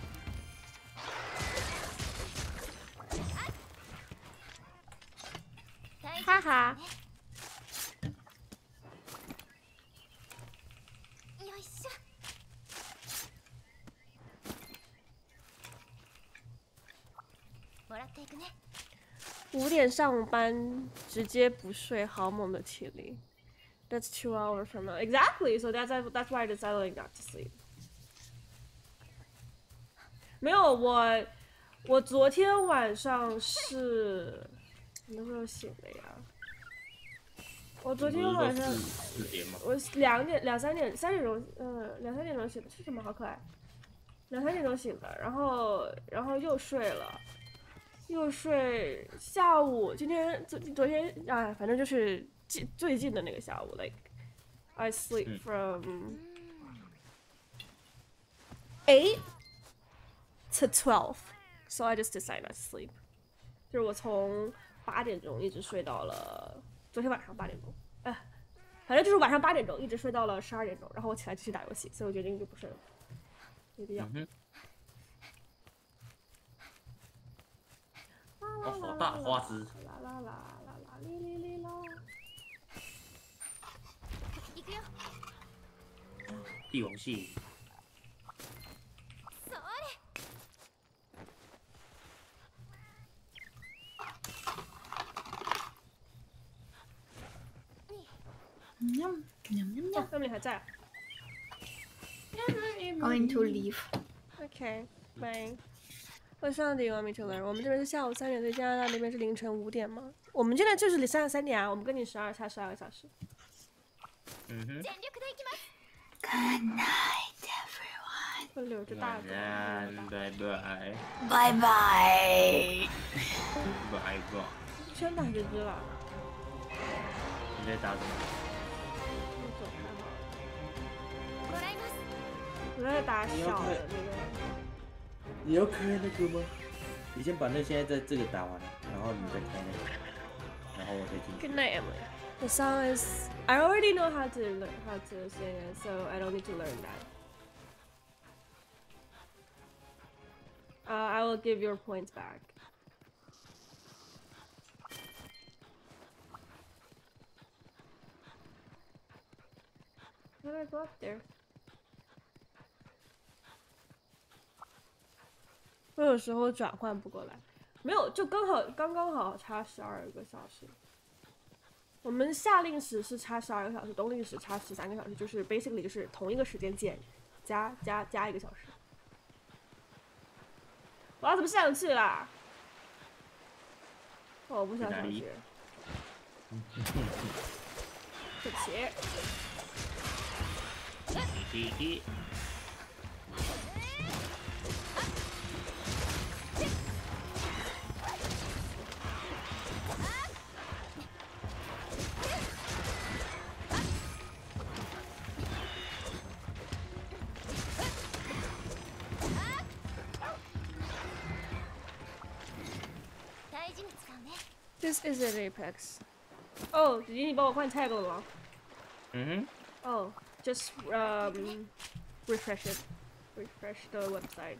Haha. よいしょ。もらっていくね。 五点上班，直接不睡，好猛的体力。That's two hours from now. Exactly. So that's that's why I decided not to sleep. 没有我，我昨天晚上是什么时候醒的呀？我昨天晚上四点吗？ 我两点两三点三点钟，嗯，两三点钟醒的，是什么？好可爱。两三点钟醒的，然后然后又睡了。又睡，下午今天昨昨天啊，反正就是近最近的那个下午 ，like I sleep from eight to twelve, so I just decided not to sleep. 就是我从八点钟一直睡到了昨天晚上八点钟，哎，反正就是晚上八点钟一直睡到了十二点钟，然后我起来继续打游戏，所以我决定就不睡了，没必要。 嗯哦，好大的花枝！ 啦啦啦啦啦哩哩哩啦！ 行くよ。 帝王系。 それ。 Yum, yum, yum, 哦，妹妹还在。 Going to leave. Okay, bye. What song do you want me to learn? 我们这边是下午三点，对加拿大那边是凌晨五点吗？我们现在就是凌晨三点啊，我们跟你十二差十二个小时。 嗯哼。 全力でいきます。 Good night, everyone. 会留着大哥。 晚安，拜拜。 Bye bye. 拜拜。 真打这只了。 你在打什么？ 我走开好了。 もらいます。 我在打小的那个。 你要开那个吗？你先把那现在在这个打完，然后你再开那个，然后我再进去。 Good night, Emily. The song is I already know how to learn how to sing it, so I don't need to learn that. Uh, I will give your points back. How do I go up there? 我有时候转换不过来，没有，就刚好刚刚好差十二个小时。我们夏令时是差十二个小时，冬令时差十三个小时，就是 basically 就是同一个时间键，加加加一个小时。我要怎么上去啦？哦，我不想上去。对不起。 滴滴。 This is an Apex. Oh, 姐姐，你帮我换 tag 了吗？ 嗯哼。Oh, just um, refresh it. Refresh the website.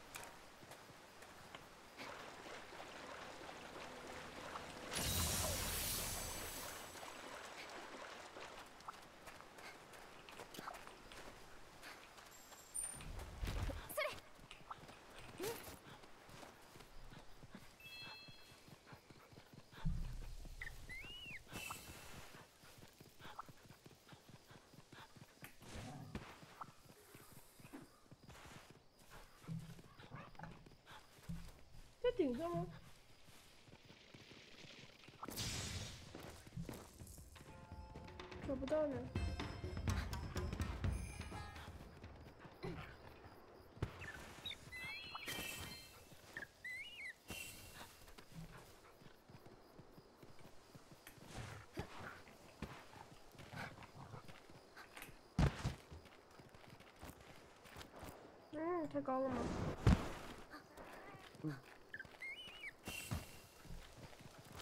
顶上吗？找不到呢。嗯，太高了吗？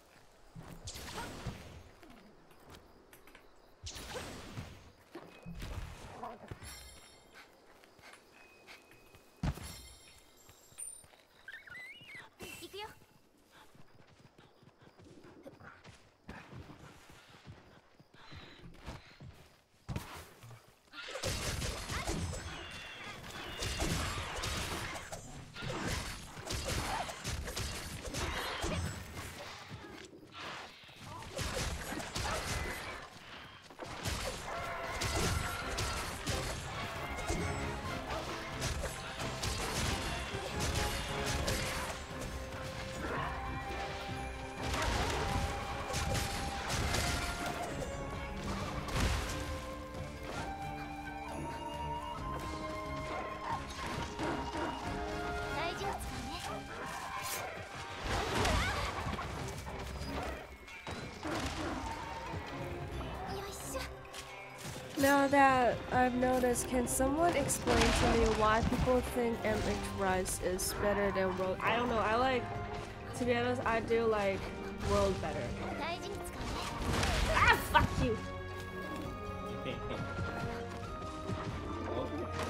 Now that I've noticed, can someone explain to me why people think M X Rise is better than World? I don't know. I like, to be honest, I do like World better. 大事に使うね Ah, fuck you. 好，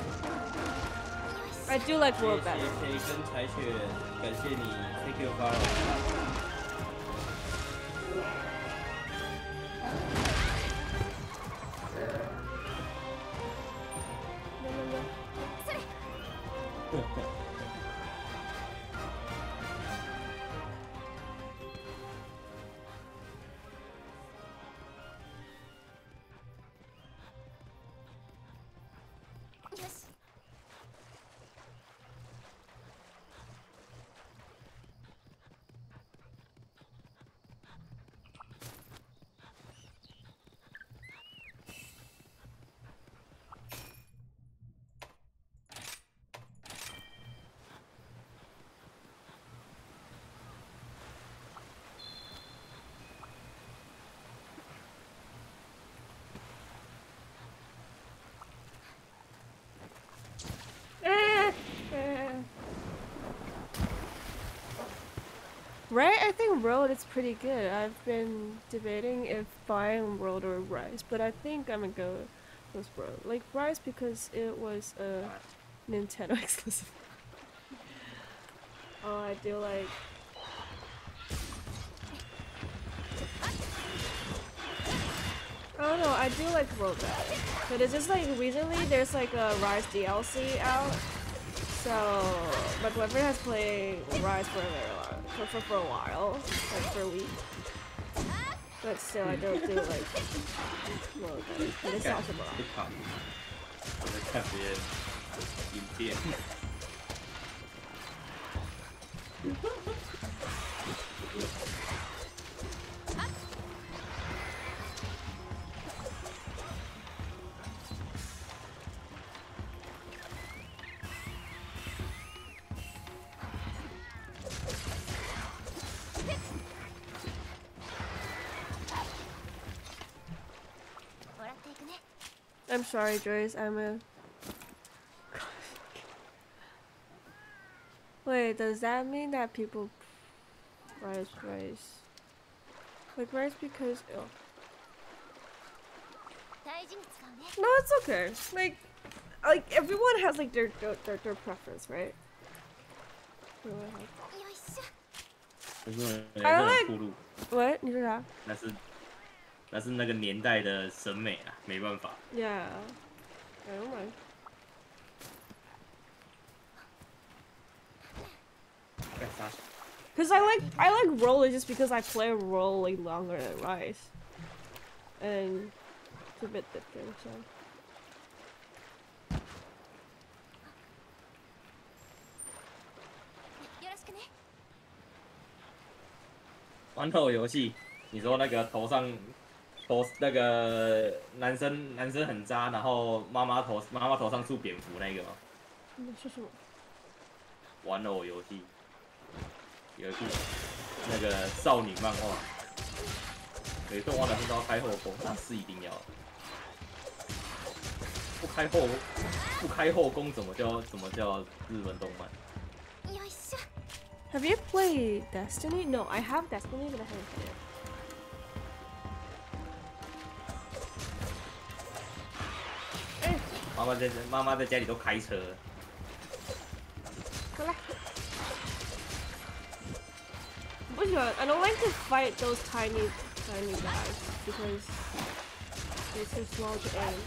I do like 谢 World 谢 better. 培根柴犬，感谢你 Thank you follow。 よし Eh, eh. Right? I think World is pretty good. I've been debating if buying World or Rise, but I think I'm gonna go with World. Like Rise because it was a Nintendo exclusive. Oh, I do like. I don't know, I do like World better. But it's just like recently there's like a Rise D L C out. So my boyfriend has played Rise for a very long, for, for, for a while, like for a week. But still, I don't do like World better. But it's also 不 wrong. 看，我在看别人影片。 笑っていくね I'm sorry, Joyce. I'm a. Wait, does that mean that people Rise Rise like Rise because oh. 大事に使うね No, it's okay. Like, like everyone has like their their their, their preference, right? Everyone has- よいしょ可是那 I 个 like- 铺路， What? 你说啥？ 那是那是那个年代的审美啊，没办法。 Yeah. I don't mind. 干啥？ Cause I like I like roller just because I play roll like longer than Rise, and it's a bit different. So よろしくね玩头游戏，你说那个头上头那个男生男生很渣，然后妈妈头妈妈头上住蝙蝠那个吗？ 那是什么？ 玩偶游戏有一部那个少女漫画，有一动画男生都要开后宫，那是一定要的。不开后不开后宫怎么叫怎么叫日本动漫？ よいしょ Have you played Destiny? No, I have Destiny, but I haven't played it. 妈妈在妈妈在家里都开车， 过来。不喜欢 I don't like to fight those tiny, tiny guys because they're too small to aim.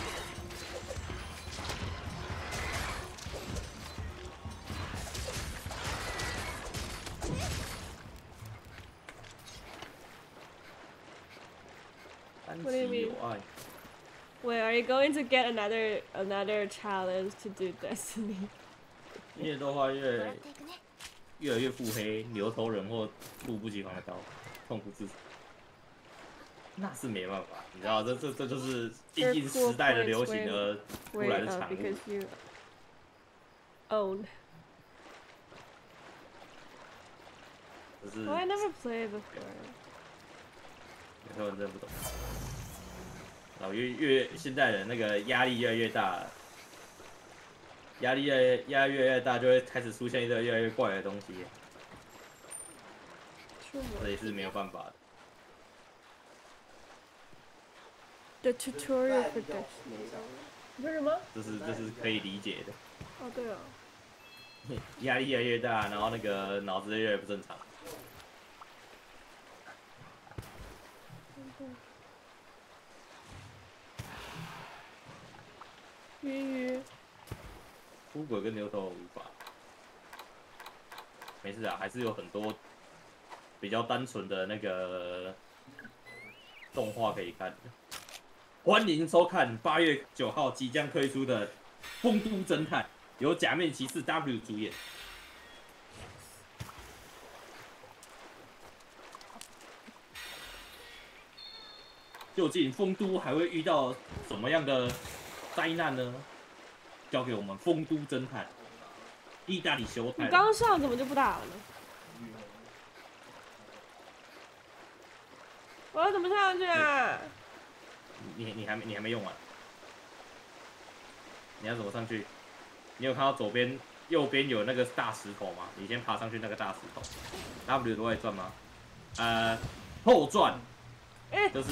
单 What do you 极有 mean? 爱。 Wait, are you going to get another another challenge to do Destiny? 越动画笑越っていくね越来越腹黑，牛头人或猝不及防的刀，痛苦至死。那是没办法，你知道，这这这就是因应时代的流行而出 Wait, 来的 uh, 产物。 because you own. 这是 Oh, I never played before. 有时候人真的不懂。 然后越越现在的那个压力越来越大了，压力越来越压力越来越大，就会开始出现一个越来越怪的东西，这也是没有办法的。 The tutorial for Destiny。你说什么？ 这是这是可以理解的。 哦，对哦。 压力越来越大，然后那个脑子越来越不正常。 鱼鱼。 出轨跟牛头无法。没事啊，还是有很多比较单纯的那个动画可以看的。 欢迎收看八月九号即将推出的《丰都侦探》，由假面骑士 W 主演。究竟丰都还会遇到什么样的灾难呢？交给我们丰都侦探，意大利修你太。 刚上怎么就不打了呢？我要怎么上去啊？ 你你还没你还没用完，你要怎么上去？你有看到左边、右边有那个大石头吗？你先爬上去那个大石头。W 都会转吗？呃，后转， 哎， 就是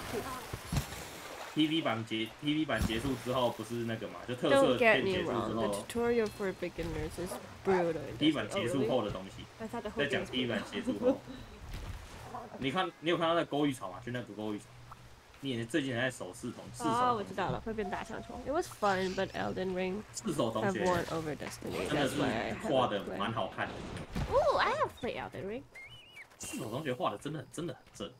T V 版结 T V 版结束之后，不是那个嘛，就特色 Don't get 片 me 结束之 wrong, the 后 tutorial for beginners is brutal. ，T V 版结束后的东西， I thought the whole 在讲 thing T V was 版结束后。你看，你有看到那勾玉草吗？就那个勾玉草。 你也最近还在手势同四手哦，我知道了，会变大象虫。It was fun, but Elden Ring 四手同 have 学 won over Destiny. 真的 That's 是 why I 画的 haven't 蛮 played. 好看的。 Ooh, I have played Elden Ring. 四手同学画的真的真的很正，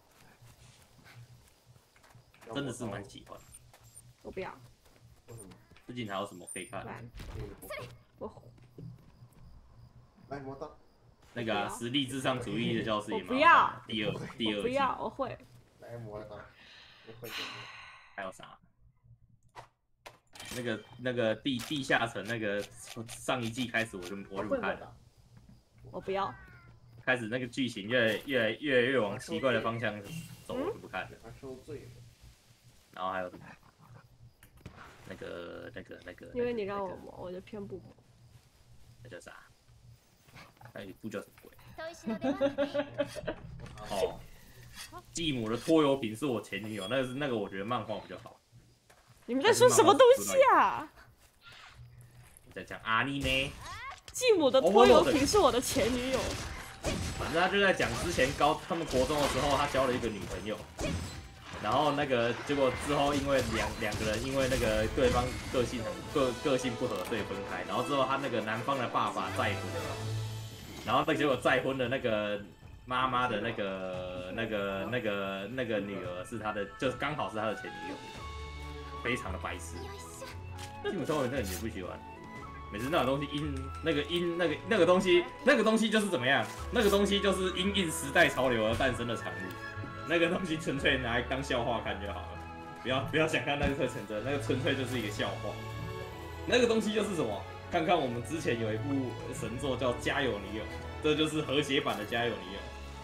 真的是蛮喜欢。 我不要， 最近还有什么可以看？ 来，我来磨刀。 那个、啊、实力至上主义的教室也我不蛮好看的。 要第二第二季我不要，我会。 来磨刀。我会就是还有啥？那个那个地地下城那个上一季开始我就我就不看了， 我不要。 开始那个剧情越来越来越来越往奇怪的方向走，我就不看了。 他受罪了。 然后还有什么？那个那个那个， 因为你让那个我磨，我就偏不磨。 那叫啥？还有一部叫什么鬼？ 砥石の出番。 哦，继母的拖油瓶是我前女友，那个是那个我觉得漫画比较好。 你们在说什么东西啊？ 你在讲阿妮呢？ 继母的拖油瓶是我的前女友。 反正他就在讲之前高他们国中的时候，他交了一个女朋友，然后那个结果之后因为两两个人因为那个对方个性很个个性不合，所以分开。然后之后他那个男方的爸爸再婚了，然后那结果再婚的那个妈妈的那个那个那个那个女儿是他的，就是刚好是他的前女友，非常的白痴。继母拖油瓶那个你不喜欢？每次那种东西因那个因那个那个东西那个东西就是怎么样？那个东西就是因应时代潮流而诞生的产物。那个东西纯粹拿来当笑话看就好了，不要不要想看那个特成真，那个纯粹就是一个笑话。那个东西就是什么？看看我们之前有一部神作叫《家有女友》，这就是和谐版的《家有女友》。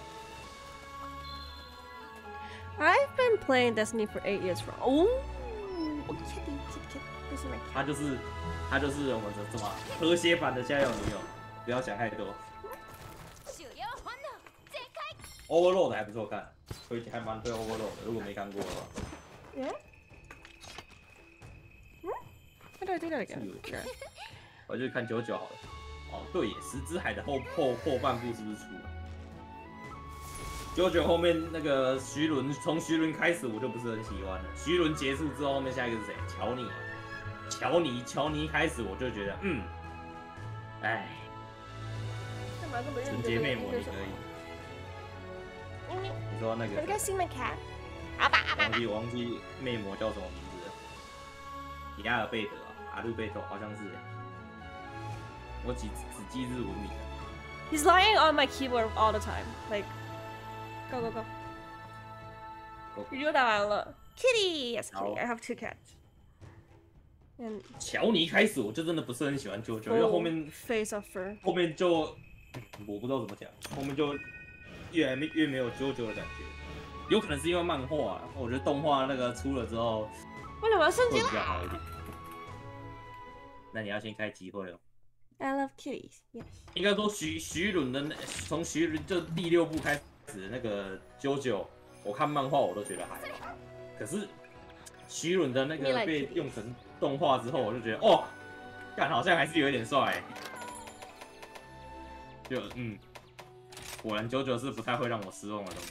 I've been playing Destiny for eight years. From oh, kitty, kitty, kitty. This is my cat. 它就是它就是我们的什么和谐版的《家有女友》，不要想太多。 狩猟本能全開。 Overlord 还不错看，推荐还蛮推 Overlord 的，如果没看过的话。 Yeah? Hmm? How do I do that 是 again? 有 Sure. 我就看九九好了。哦，对耶，十之海的后后后半部是不是出了？九九后面那个徐伦，从徐伦开始我就不是很喜欢了。徐伦结束之后，后面下一个是谁？乔尼。乔尼，乔尼开始我就觉得，嗯，哎， 干嘛这么认真？ 纯洁魅魔你可以。你说那个 Have you guys seen my cat? 忘记忘记魅魔叫什么名字了？亚尔贝德啊，阿鲁贝托好像是。我只只记日文名。 He's lying on my keyboard all the time. Like, go go go. Go. 鱼就打完了。Kitty, yes, 好 kitty. I have two cats. And 乔尼开始我就真的不是很喜欢九九，因为后面 face of fur. 后面就我不知道怎么讲，后面就越来越越没有九九的感觉。 有可能是因为漫画、啊，我觉得动画那个出了之后为什么要升级会比较好一点。那你要先开集会哦。 ？I love kitties. Yes. 应该说徐徐伦的那从徐伦就第六部开始的那个九九，我看漫画我都觉得还好，可是徐伦的那个被用成动画之后，我就觉得哦，干好像还是有一点帅、欸。就嗯，果然九九是不太会让我失望的东西。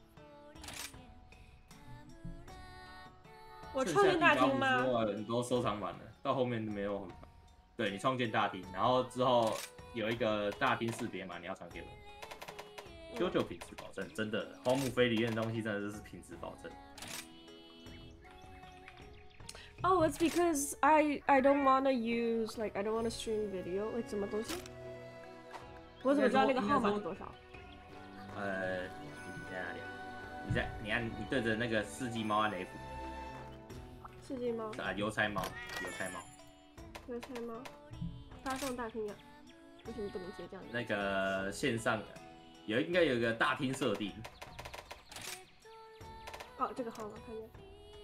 我创建大厅吗？ 之外，你都收藏满了，到后面没有很烦。对你创建大厅，然后之后有一个大厅识别码，你要传给我。九九品质保证，真的，荒木飞里面的东西真的就是品质保证。 Oh, it's because I I don't wanna use like I don't wanna stream video like 什么东西？我怎么知道那个号码是多少？ 呃，你在哪里？你在你按你对着那个世纪猫按 F。 世纪猫。 啊，邮差猫，邮差猫。 邮差猫。发送大厅啊？为什么不能直接这样？ 那个线上的有应该有一个大厅设定。 哦，这个号码看见。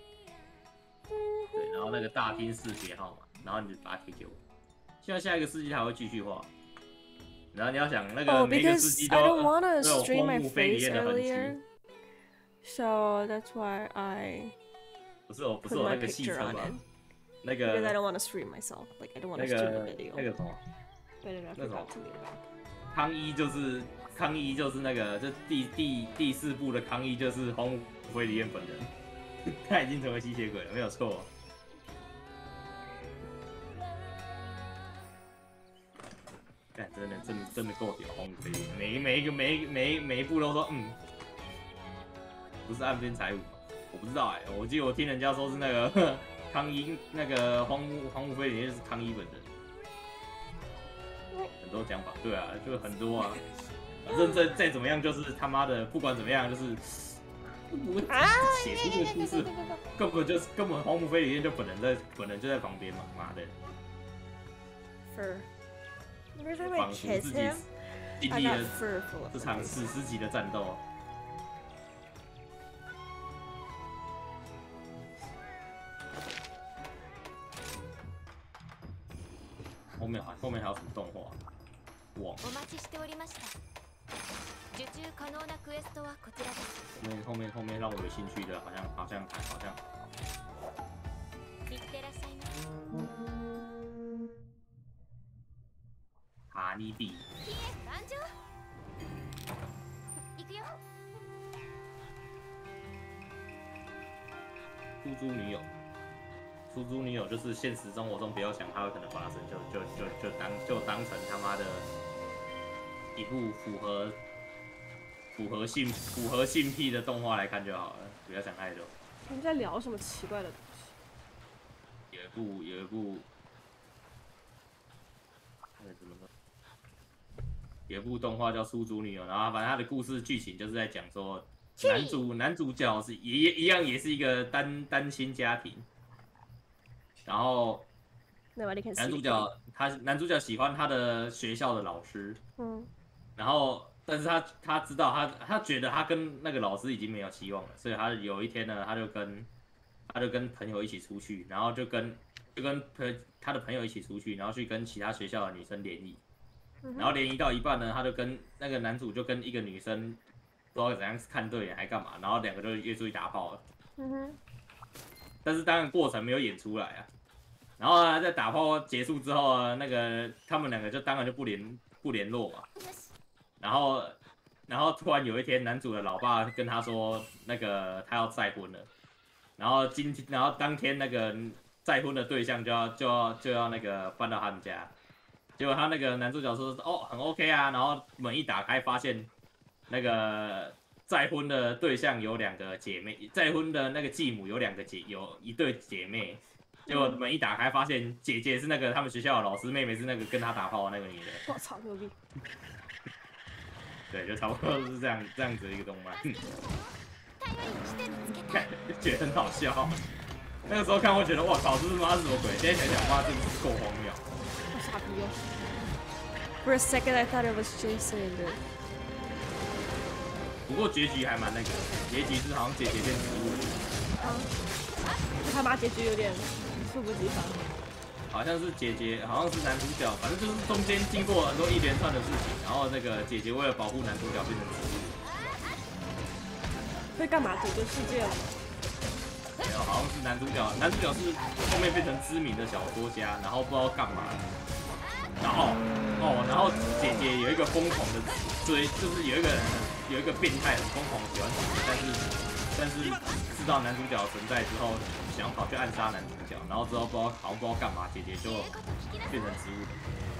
对，然后那个大厅识别号码，然后你就把它贴给我。希望下一个世纪还会继续画。然后你要想那个 Oh, 每个世纪 because 都 I don't want 都 to 有 stream 荒 my 木飞里 face 面的痕 earlier, 迹。 so that's why I 不是我不是 put 我 my 那个戏 picture 称 on 吗 it.？ 那 because I 个 don't want to stream myself. Like I don't want 那 to stream 个 a video. 那个什么 But I 那种 forgot to leave it back. 康一就是康一就是那个这第第第四部的康一就是荒木飞里面本人，他已经成为吸血鬼了，没有错。 干真的真的真的够屌，荒木飞里每每一个每一每一每一部都说嗯，不是岸边财务吗？我不知道哎、欸，我记得我听人家说是那个呵康一那个荒木荒木飞里就是康一本人，很多讲法，对啊，就很多啊，反正再再怎么样就是他妈的，不管怎么样就是我写出这个故事，根本就是根本荒木飞里就本人在本人就在旁边嘛，妈的。 Fur. Every time 仿 I 佛 kiss 自己 him, 经 I 历 got 了 fur full of 这场史诗级的战斗。后面还后面还有什么动画？忘了。 お待ちしておりました。受注可能なクエストはこちらです。 后面后面后面让我有兴趣的，好像好像还好像。 いってらっしゃいませ。 哈尼比。 ひえ、誕生。行くよ。 出租女友。 出租女友就是现实生活中不要想它有可能发生，就就就就当就当成他妈的一部符合符合性符合性癖的动画来看就好了，不要想太多。 你们在聊什么奇怪的东西？ 有一部有一部，那怎么说？有一部动画叫《出租女友》，然后反正它的故事剧情就是在讲说，男主男主角是也一样也是一个单单亲家庭。 然后，男主角他男主角喜欢他的学校的老师， 嗯， 然后但是他他知道他他觉得他跟那个老师已经没有希望了，所以他有一天呢，他就跟他就跟朋友一起出去，然后就跟就跟朋他的朋友一起出去，然后去跟其他学校的女生联谊，然后联谊到一半呢，他就跟那个男主就跟一个女生不知道怎样看对眼还干嘛，然后两个就约出去打炮了， 嗯哼。 但是当然过程没有演出来啊。然后呢，在打炮结束之后啊，那个他们两个就当然就不联不联络嘛。然后，然后突然有一天，男主的老爸跟他说，那个他要再婚了。然后今天，然后当天那个再婚的对象就要就要就要那个搬到他们家。结果他那个男主角说哦很 OK 啊，然后门一打开发现那个。 再婚的对象有两个姐妹，再婚的那个继母有两个姐，有一对姐妹。结果门一打开，发现姐姐是那个他们学校的老师，妹妹是那个跟他打炮的那个女的。 我操，牛逼！ 对，就差不多是这样这样子的一个动漫。看就觉得很好笑。那个时候看会觉得哇靠，这是妈是什么鬼？现在想想哇，真的是够荒谬。 好傻逼哦 ！For a second, I thought it was Jason. 不过结局还蛮那个，结局是好像姐姐变植物人， 就他妈结局有点猝不及防。 好像是姐姐，好像是男主角，反正就是中间经过很多一连串的事情，然后那个姐姐为了保护男主角变成植物人。 会干嘛？拯救世界了吗？ 没有，好像是男主角，男主角是后面变成知名的小说家，然后不知道干嘛，然后哦，然后姐姐有一个疯狂的追，就是有一个人有一个变态很疯狂的喜欢姐姐，但是但是知道男主角存在之后，想要跑去暗杀男主角，然后之后不知道好像不知道干嘛，姐姐就变成植物人。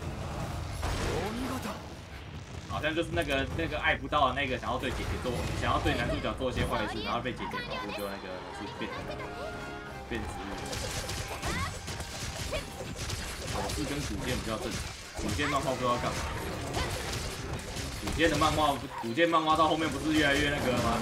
好像就是那个那个爱不到的那个想要对姐姐做，想要对男主角做一些坏事，然后被姐姐保护，就那个是变成变植物人。我是跟古剑比较正常，古剑漫画不知道干嘛。古剑的漫画，古剑漫画到后面不是越来越那个吗？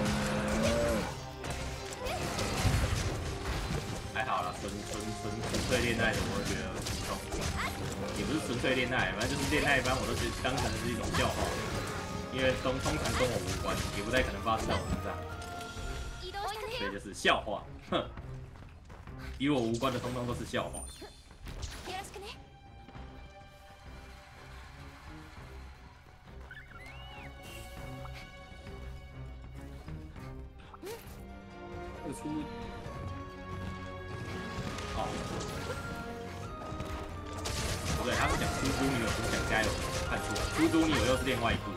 还好啦，纯纯纯纯粹恋爱的，我觉得普通。也不是纯粹恋爱，反正就是恋爱班，我都是当成是一种笑话，因为通通常跟我无关，也不太可能发生在我身上，所以就是笑话，哼，与我无关的通通都是笑话。这出，哦。不对，他是讲出租女友，不是讲加油，看出来，出租女友又是另外一部。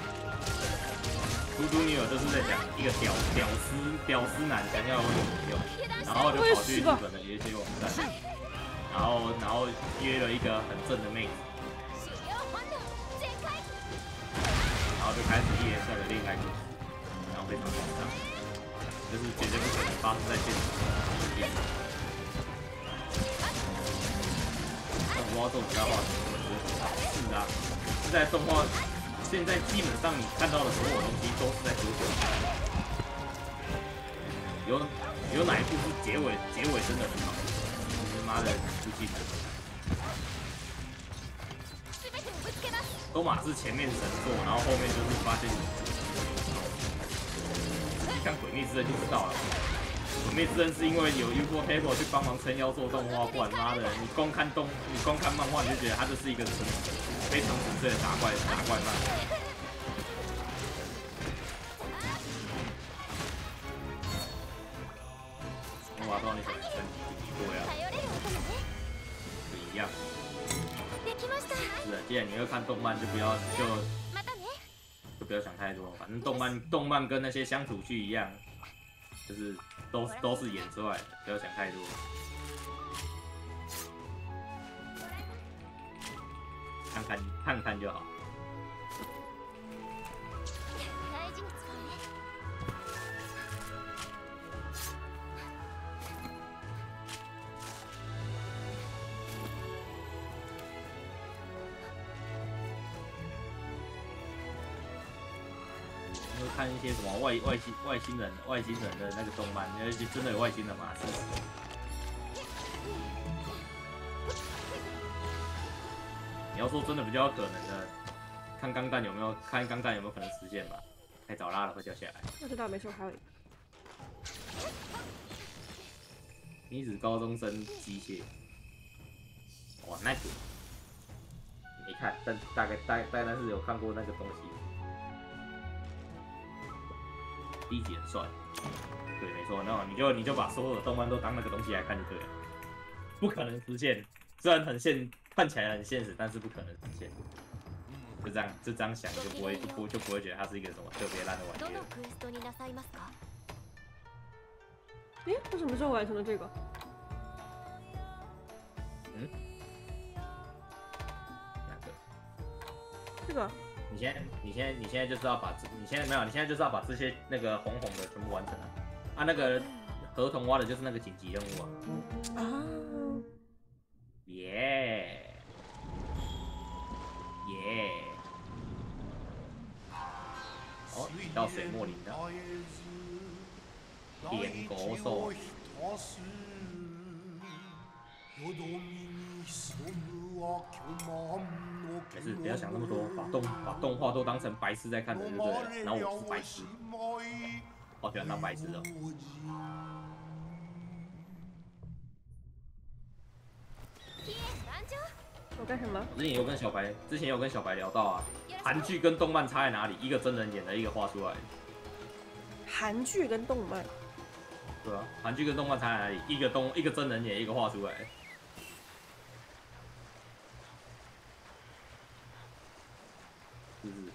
出租女友就是在讲一个屌屌丝屌丝男想要有女友，然后就跑去日本的一些网站，然后然后约了一个很正的妹子，然后就开始一连串的恋爱故事，然后非常夸张，就是绝对不可能发生在现实。不知道这种家画是啊，现在动画现在基本上你看到的所有东西都是在说这个。有有哪一部是结尾结尾真的很好？你妈的不记得。都马是前面神作，然后后面就是发现，你看《鬼灭之刃》就知道了。鬼灭之刃是因为有 Ufo Table 去帮忙撑腰做动画，不然妈的，你光看动，你光看漫画你就觉得它就是一个纯非常纯粹的打怪打怪漫。我不知道你喜欢升级几多呀？不一样。是的，既然你会看动漫，就不要就就不要想太多，反正动漫动漫跟那些乡土剧一样，就是都都是演出来的，不要想太多。看看看看就好。会看一些什么外外星外星人外星人的那个动漫，而且真的有外星人吗？是。你要说真的比较可能的，看钢弹有没有看钢弹有没有可能实现吧？太早拉了会掉下来。 我知道没错，还有一个。 女子高中生机械，哇，那个没看，但大概大大概是有看过那个东西。第一集很帅，对，没错，那你就你就把所有的动漫都当那个东西来看就对了，不可能实现，虽然很现看起来很现实，但是不可能实现。就这样就这样想就不会就不就不会觉得它是一个什么特别烂的玩意儿。 诶，我什么时候完成了这个？ 嗯？哪个？ 这个。 你现在，你现在，你现在就是要把这，你现在没有，你现在就是要把这些那个红红的全部完成了。啊，那个合同挖的就是那个紧急任务啊。啊。耶。耶。哦，到水墨林了。点狗手。 没事，不要想那么多，把动把动画都当成白痴在看的就对了。然后我是白痴，好喜欢当白痴哦。 我干什么？ 之前有跟小白，之前有跟小白聊到啊，韩剧跟动漫差在哪里？一个真人演的，一个画出来的。 韩剧跟动漫， 对啊，韩剧跟动漫差在哪里？一个动一个真人演，一个画出来的。是不是？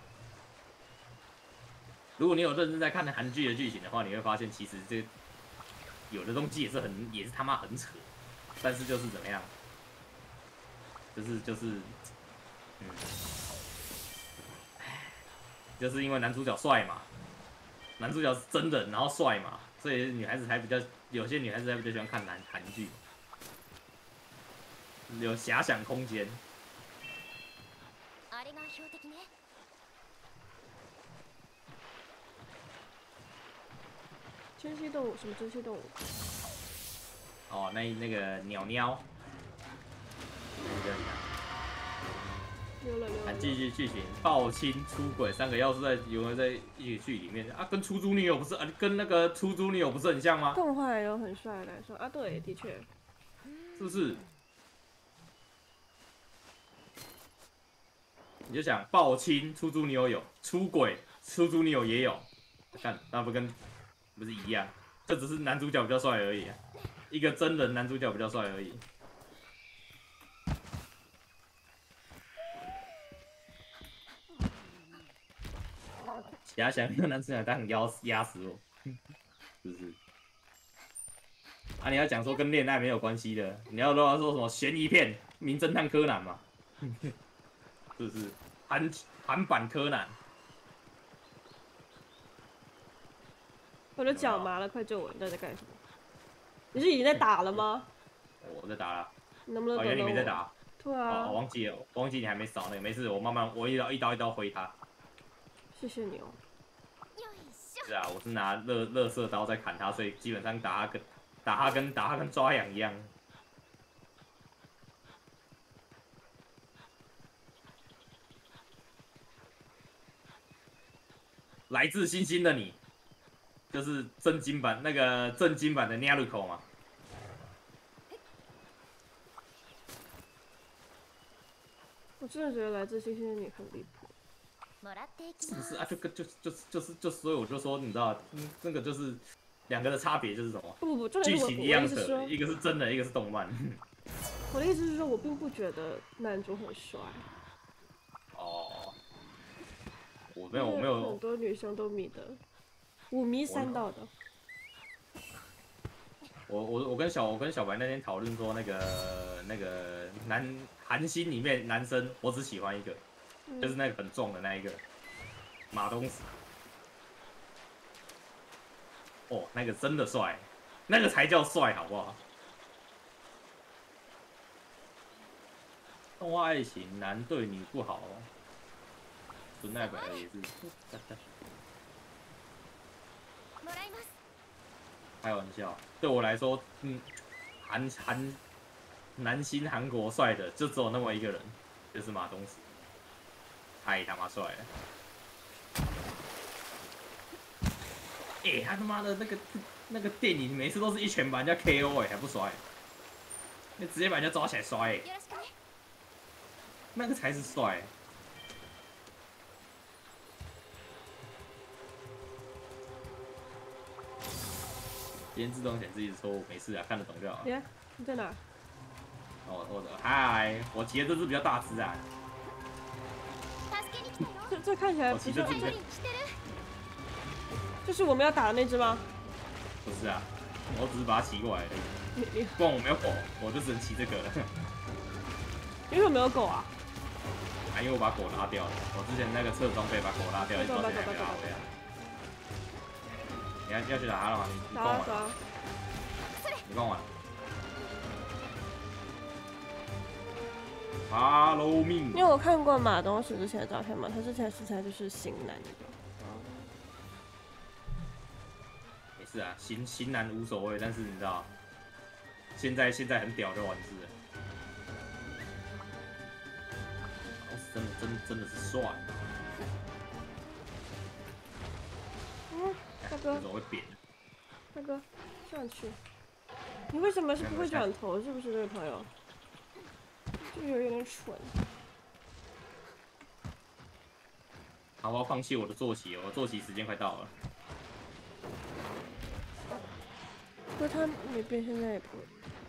如果你有认真在看韩剧的剧情的话，你会发现其实这有的东西也是很也是他妈很扯，但是就是怎么样？就是就是，嗯，就是因为男主角帅嘛，男主角是真人，然后帅嘛，所以女孩子还比较，有些女孩子还比较喜欢看韩韩剧，有遐想空间。 珍稀动物什么珍稀动物？ 哦，那那个鸟鸟。 溜了溜了。 韩剧剧剧情，暴亲、出轨三个要素在有没有在一个剧里面啊？跟出租女友不是啊？跟那个出租女友不是很像吗？ 动画也有很帅的男生啊，对，的确。 是不是？你就想暴亲、出租女友有，出轨、出租女友也有，看那不跟不是一样？这只是男主角比较帅而已、啊，一个真人男主角比较帅而已。遐想那男主角当然压压死我，是不是？啊，你要讲说跟恋爱没有关系的，你要说说什么悬疑片、名侦探柯南嘛，是不是？韩韩版柯南。 我的脚麻了，快救我！你在干什么？你是已经在打了吗？ 我在打了。 你能不能哦， 等等我？ 原来你没在打。 对啊。 哦，我忘记了，我忘记你还没扫那个，没事，我慢慢，我一刀一刀一刀挥他。 谢谢你哦。 是啊，我是拿乐乐色刀在砍他，所以基本上打他跟打他跟打他跟抓痒一样。来自星星的你，就是正经版那个正经版的 Naruto 嘛。 我真的觉得来自星星的你很离谱。 是不是啊？就跟就就就是就所以我就说，你知道，嗯，那个就是两个的差别就是什么？ 不不不， 剧情一样的，一个是真的，一个是动漫。 我的意思是说，我并不觉得男主很帅。 哦，我没有，我没有。 很多女生都迷的，五迷三道的。 我我我跟小我跟小白那天讨论说，那个那个男韩星里面男生，我只喜欢一个。 嗯、 就是那个很重的那一个，马东石。哦，那个真的帅，那个才叫帅，好不好？动画爱情，男对女不好哦。纯爱本来也是。开玩笑，对我来说，嗯，韩韩男星韩国帅的就只有那么一个人，就是马东石。太他妈帅了！哎、欸，他他妈的那个那个电影每次都是一拳把人家 K O 哎、欸，还不摔，那直接把人家抓起来摔哎、欸，那个才是帅、欸。今天自动显示一直错误，没事啊，看得懂就好了。 耶，你在哪？ 哦，我的嗨，我骑的这只比较大只啊。 这这看起来不是， 这这是我们要打的那只吗？ 不是啊，我只是把它骑过来而已。 你你， 不然我没有狗，我就只能骑这个了。 你为什么没有狗啊？ 啊，因为我把狗拉掉了。我之前那个侧装备把狗拉掉，一直到现在还没拉回来。你要要去打它了吗？你你逛完了？你逛完了？Hello me。 因为我看过马东石之前的照片嘛，他之前的身材就是型男那种。 没事啊，型型男无所谓，但是你知道，现在现在很屌就完事了。 真的真真的是帅。 嗯，大哥这，种会扁。 大哥，上去。你为什么是不会转头？是不是这位朋友？这个有点蠢。 好，我要放弃我的坐骑，我的坐骑时间快到了。 不过他没变，现在也不会。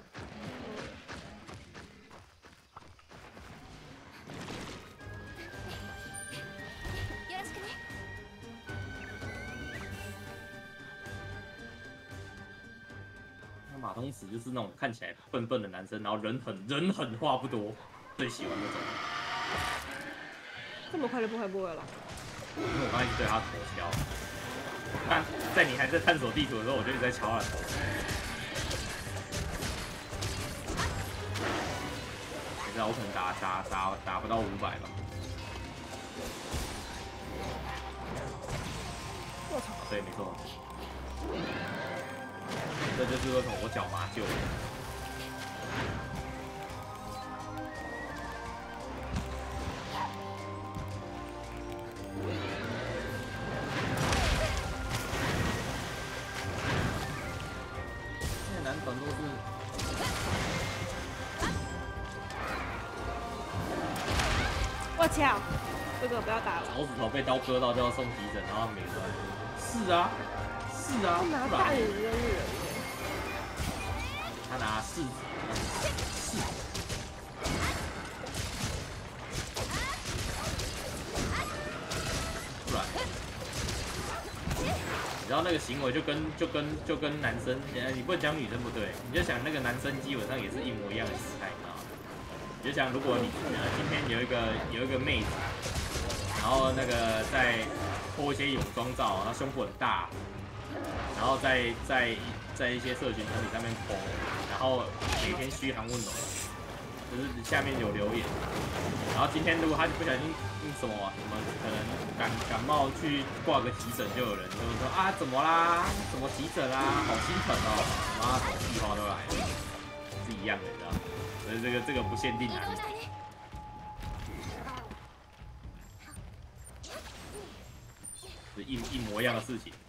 よろしくね。 那马东石就是那种看起来笨笨的男生，然后人很人狠话不多，最喜欢那种。 这么快就不怀不会了？ 因为我刚才一直对他头敲，但在你还在探索地图的时候，我就一直在敲他的头。没事，我可能打打打打不到五百吧。 我操！ 对，没错。这就是为什么我脚麻就。现在男团都是。 我操！哥哥不要打了。 手指头被刀割到就要送急诊，然后每个都是啊，是啊， 拿不然大影子的女人。 他拿柿子，柿子，不然，你知道那个行为就跟就跟就跟男生，你不能讲女生不对，你就想那个男生基本上也是一模一样的姿态，你知道吗？你就想如果你呃今天有一个有一个妹子，然后那个在脱一些泳装照，然后胸部很大，然后在在在一些社群团体上面 po， 然后每天嘘寒问暖，就是下面有留言，然后今天如果他不小心用什么什么可能感感冒去挂个急诊，就有人就说啊怎么啦，怎么急诊啦，好心疼哦，妈什么屁话都来了，是一样的，你知道吗？所以这个这个不限定男女。是一一模一样的事情。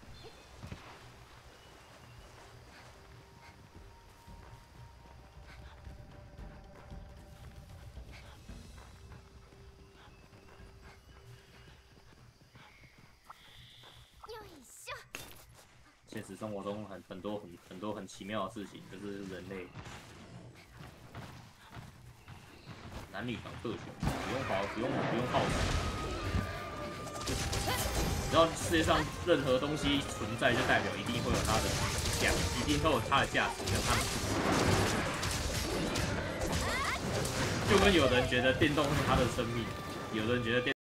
现实生活中很很多很很多很奇妙的事情，就是人类男女党特权，不用好不用不用好奇。只要世界上任何东西存在，就代表一定会有它的价，一定会有它的价值跟它的价值。就跟有人觉得电动是他的生命，有人觉得电。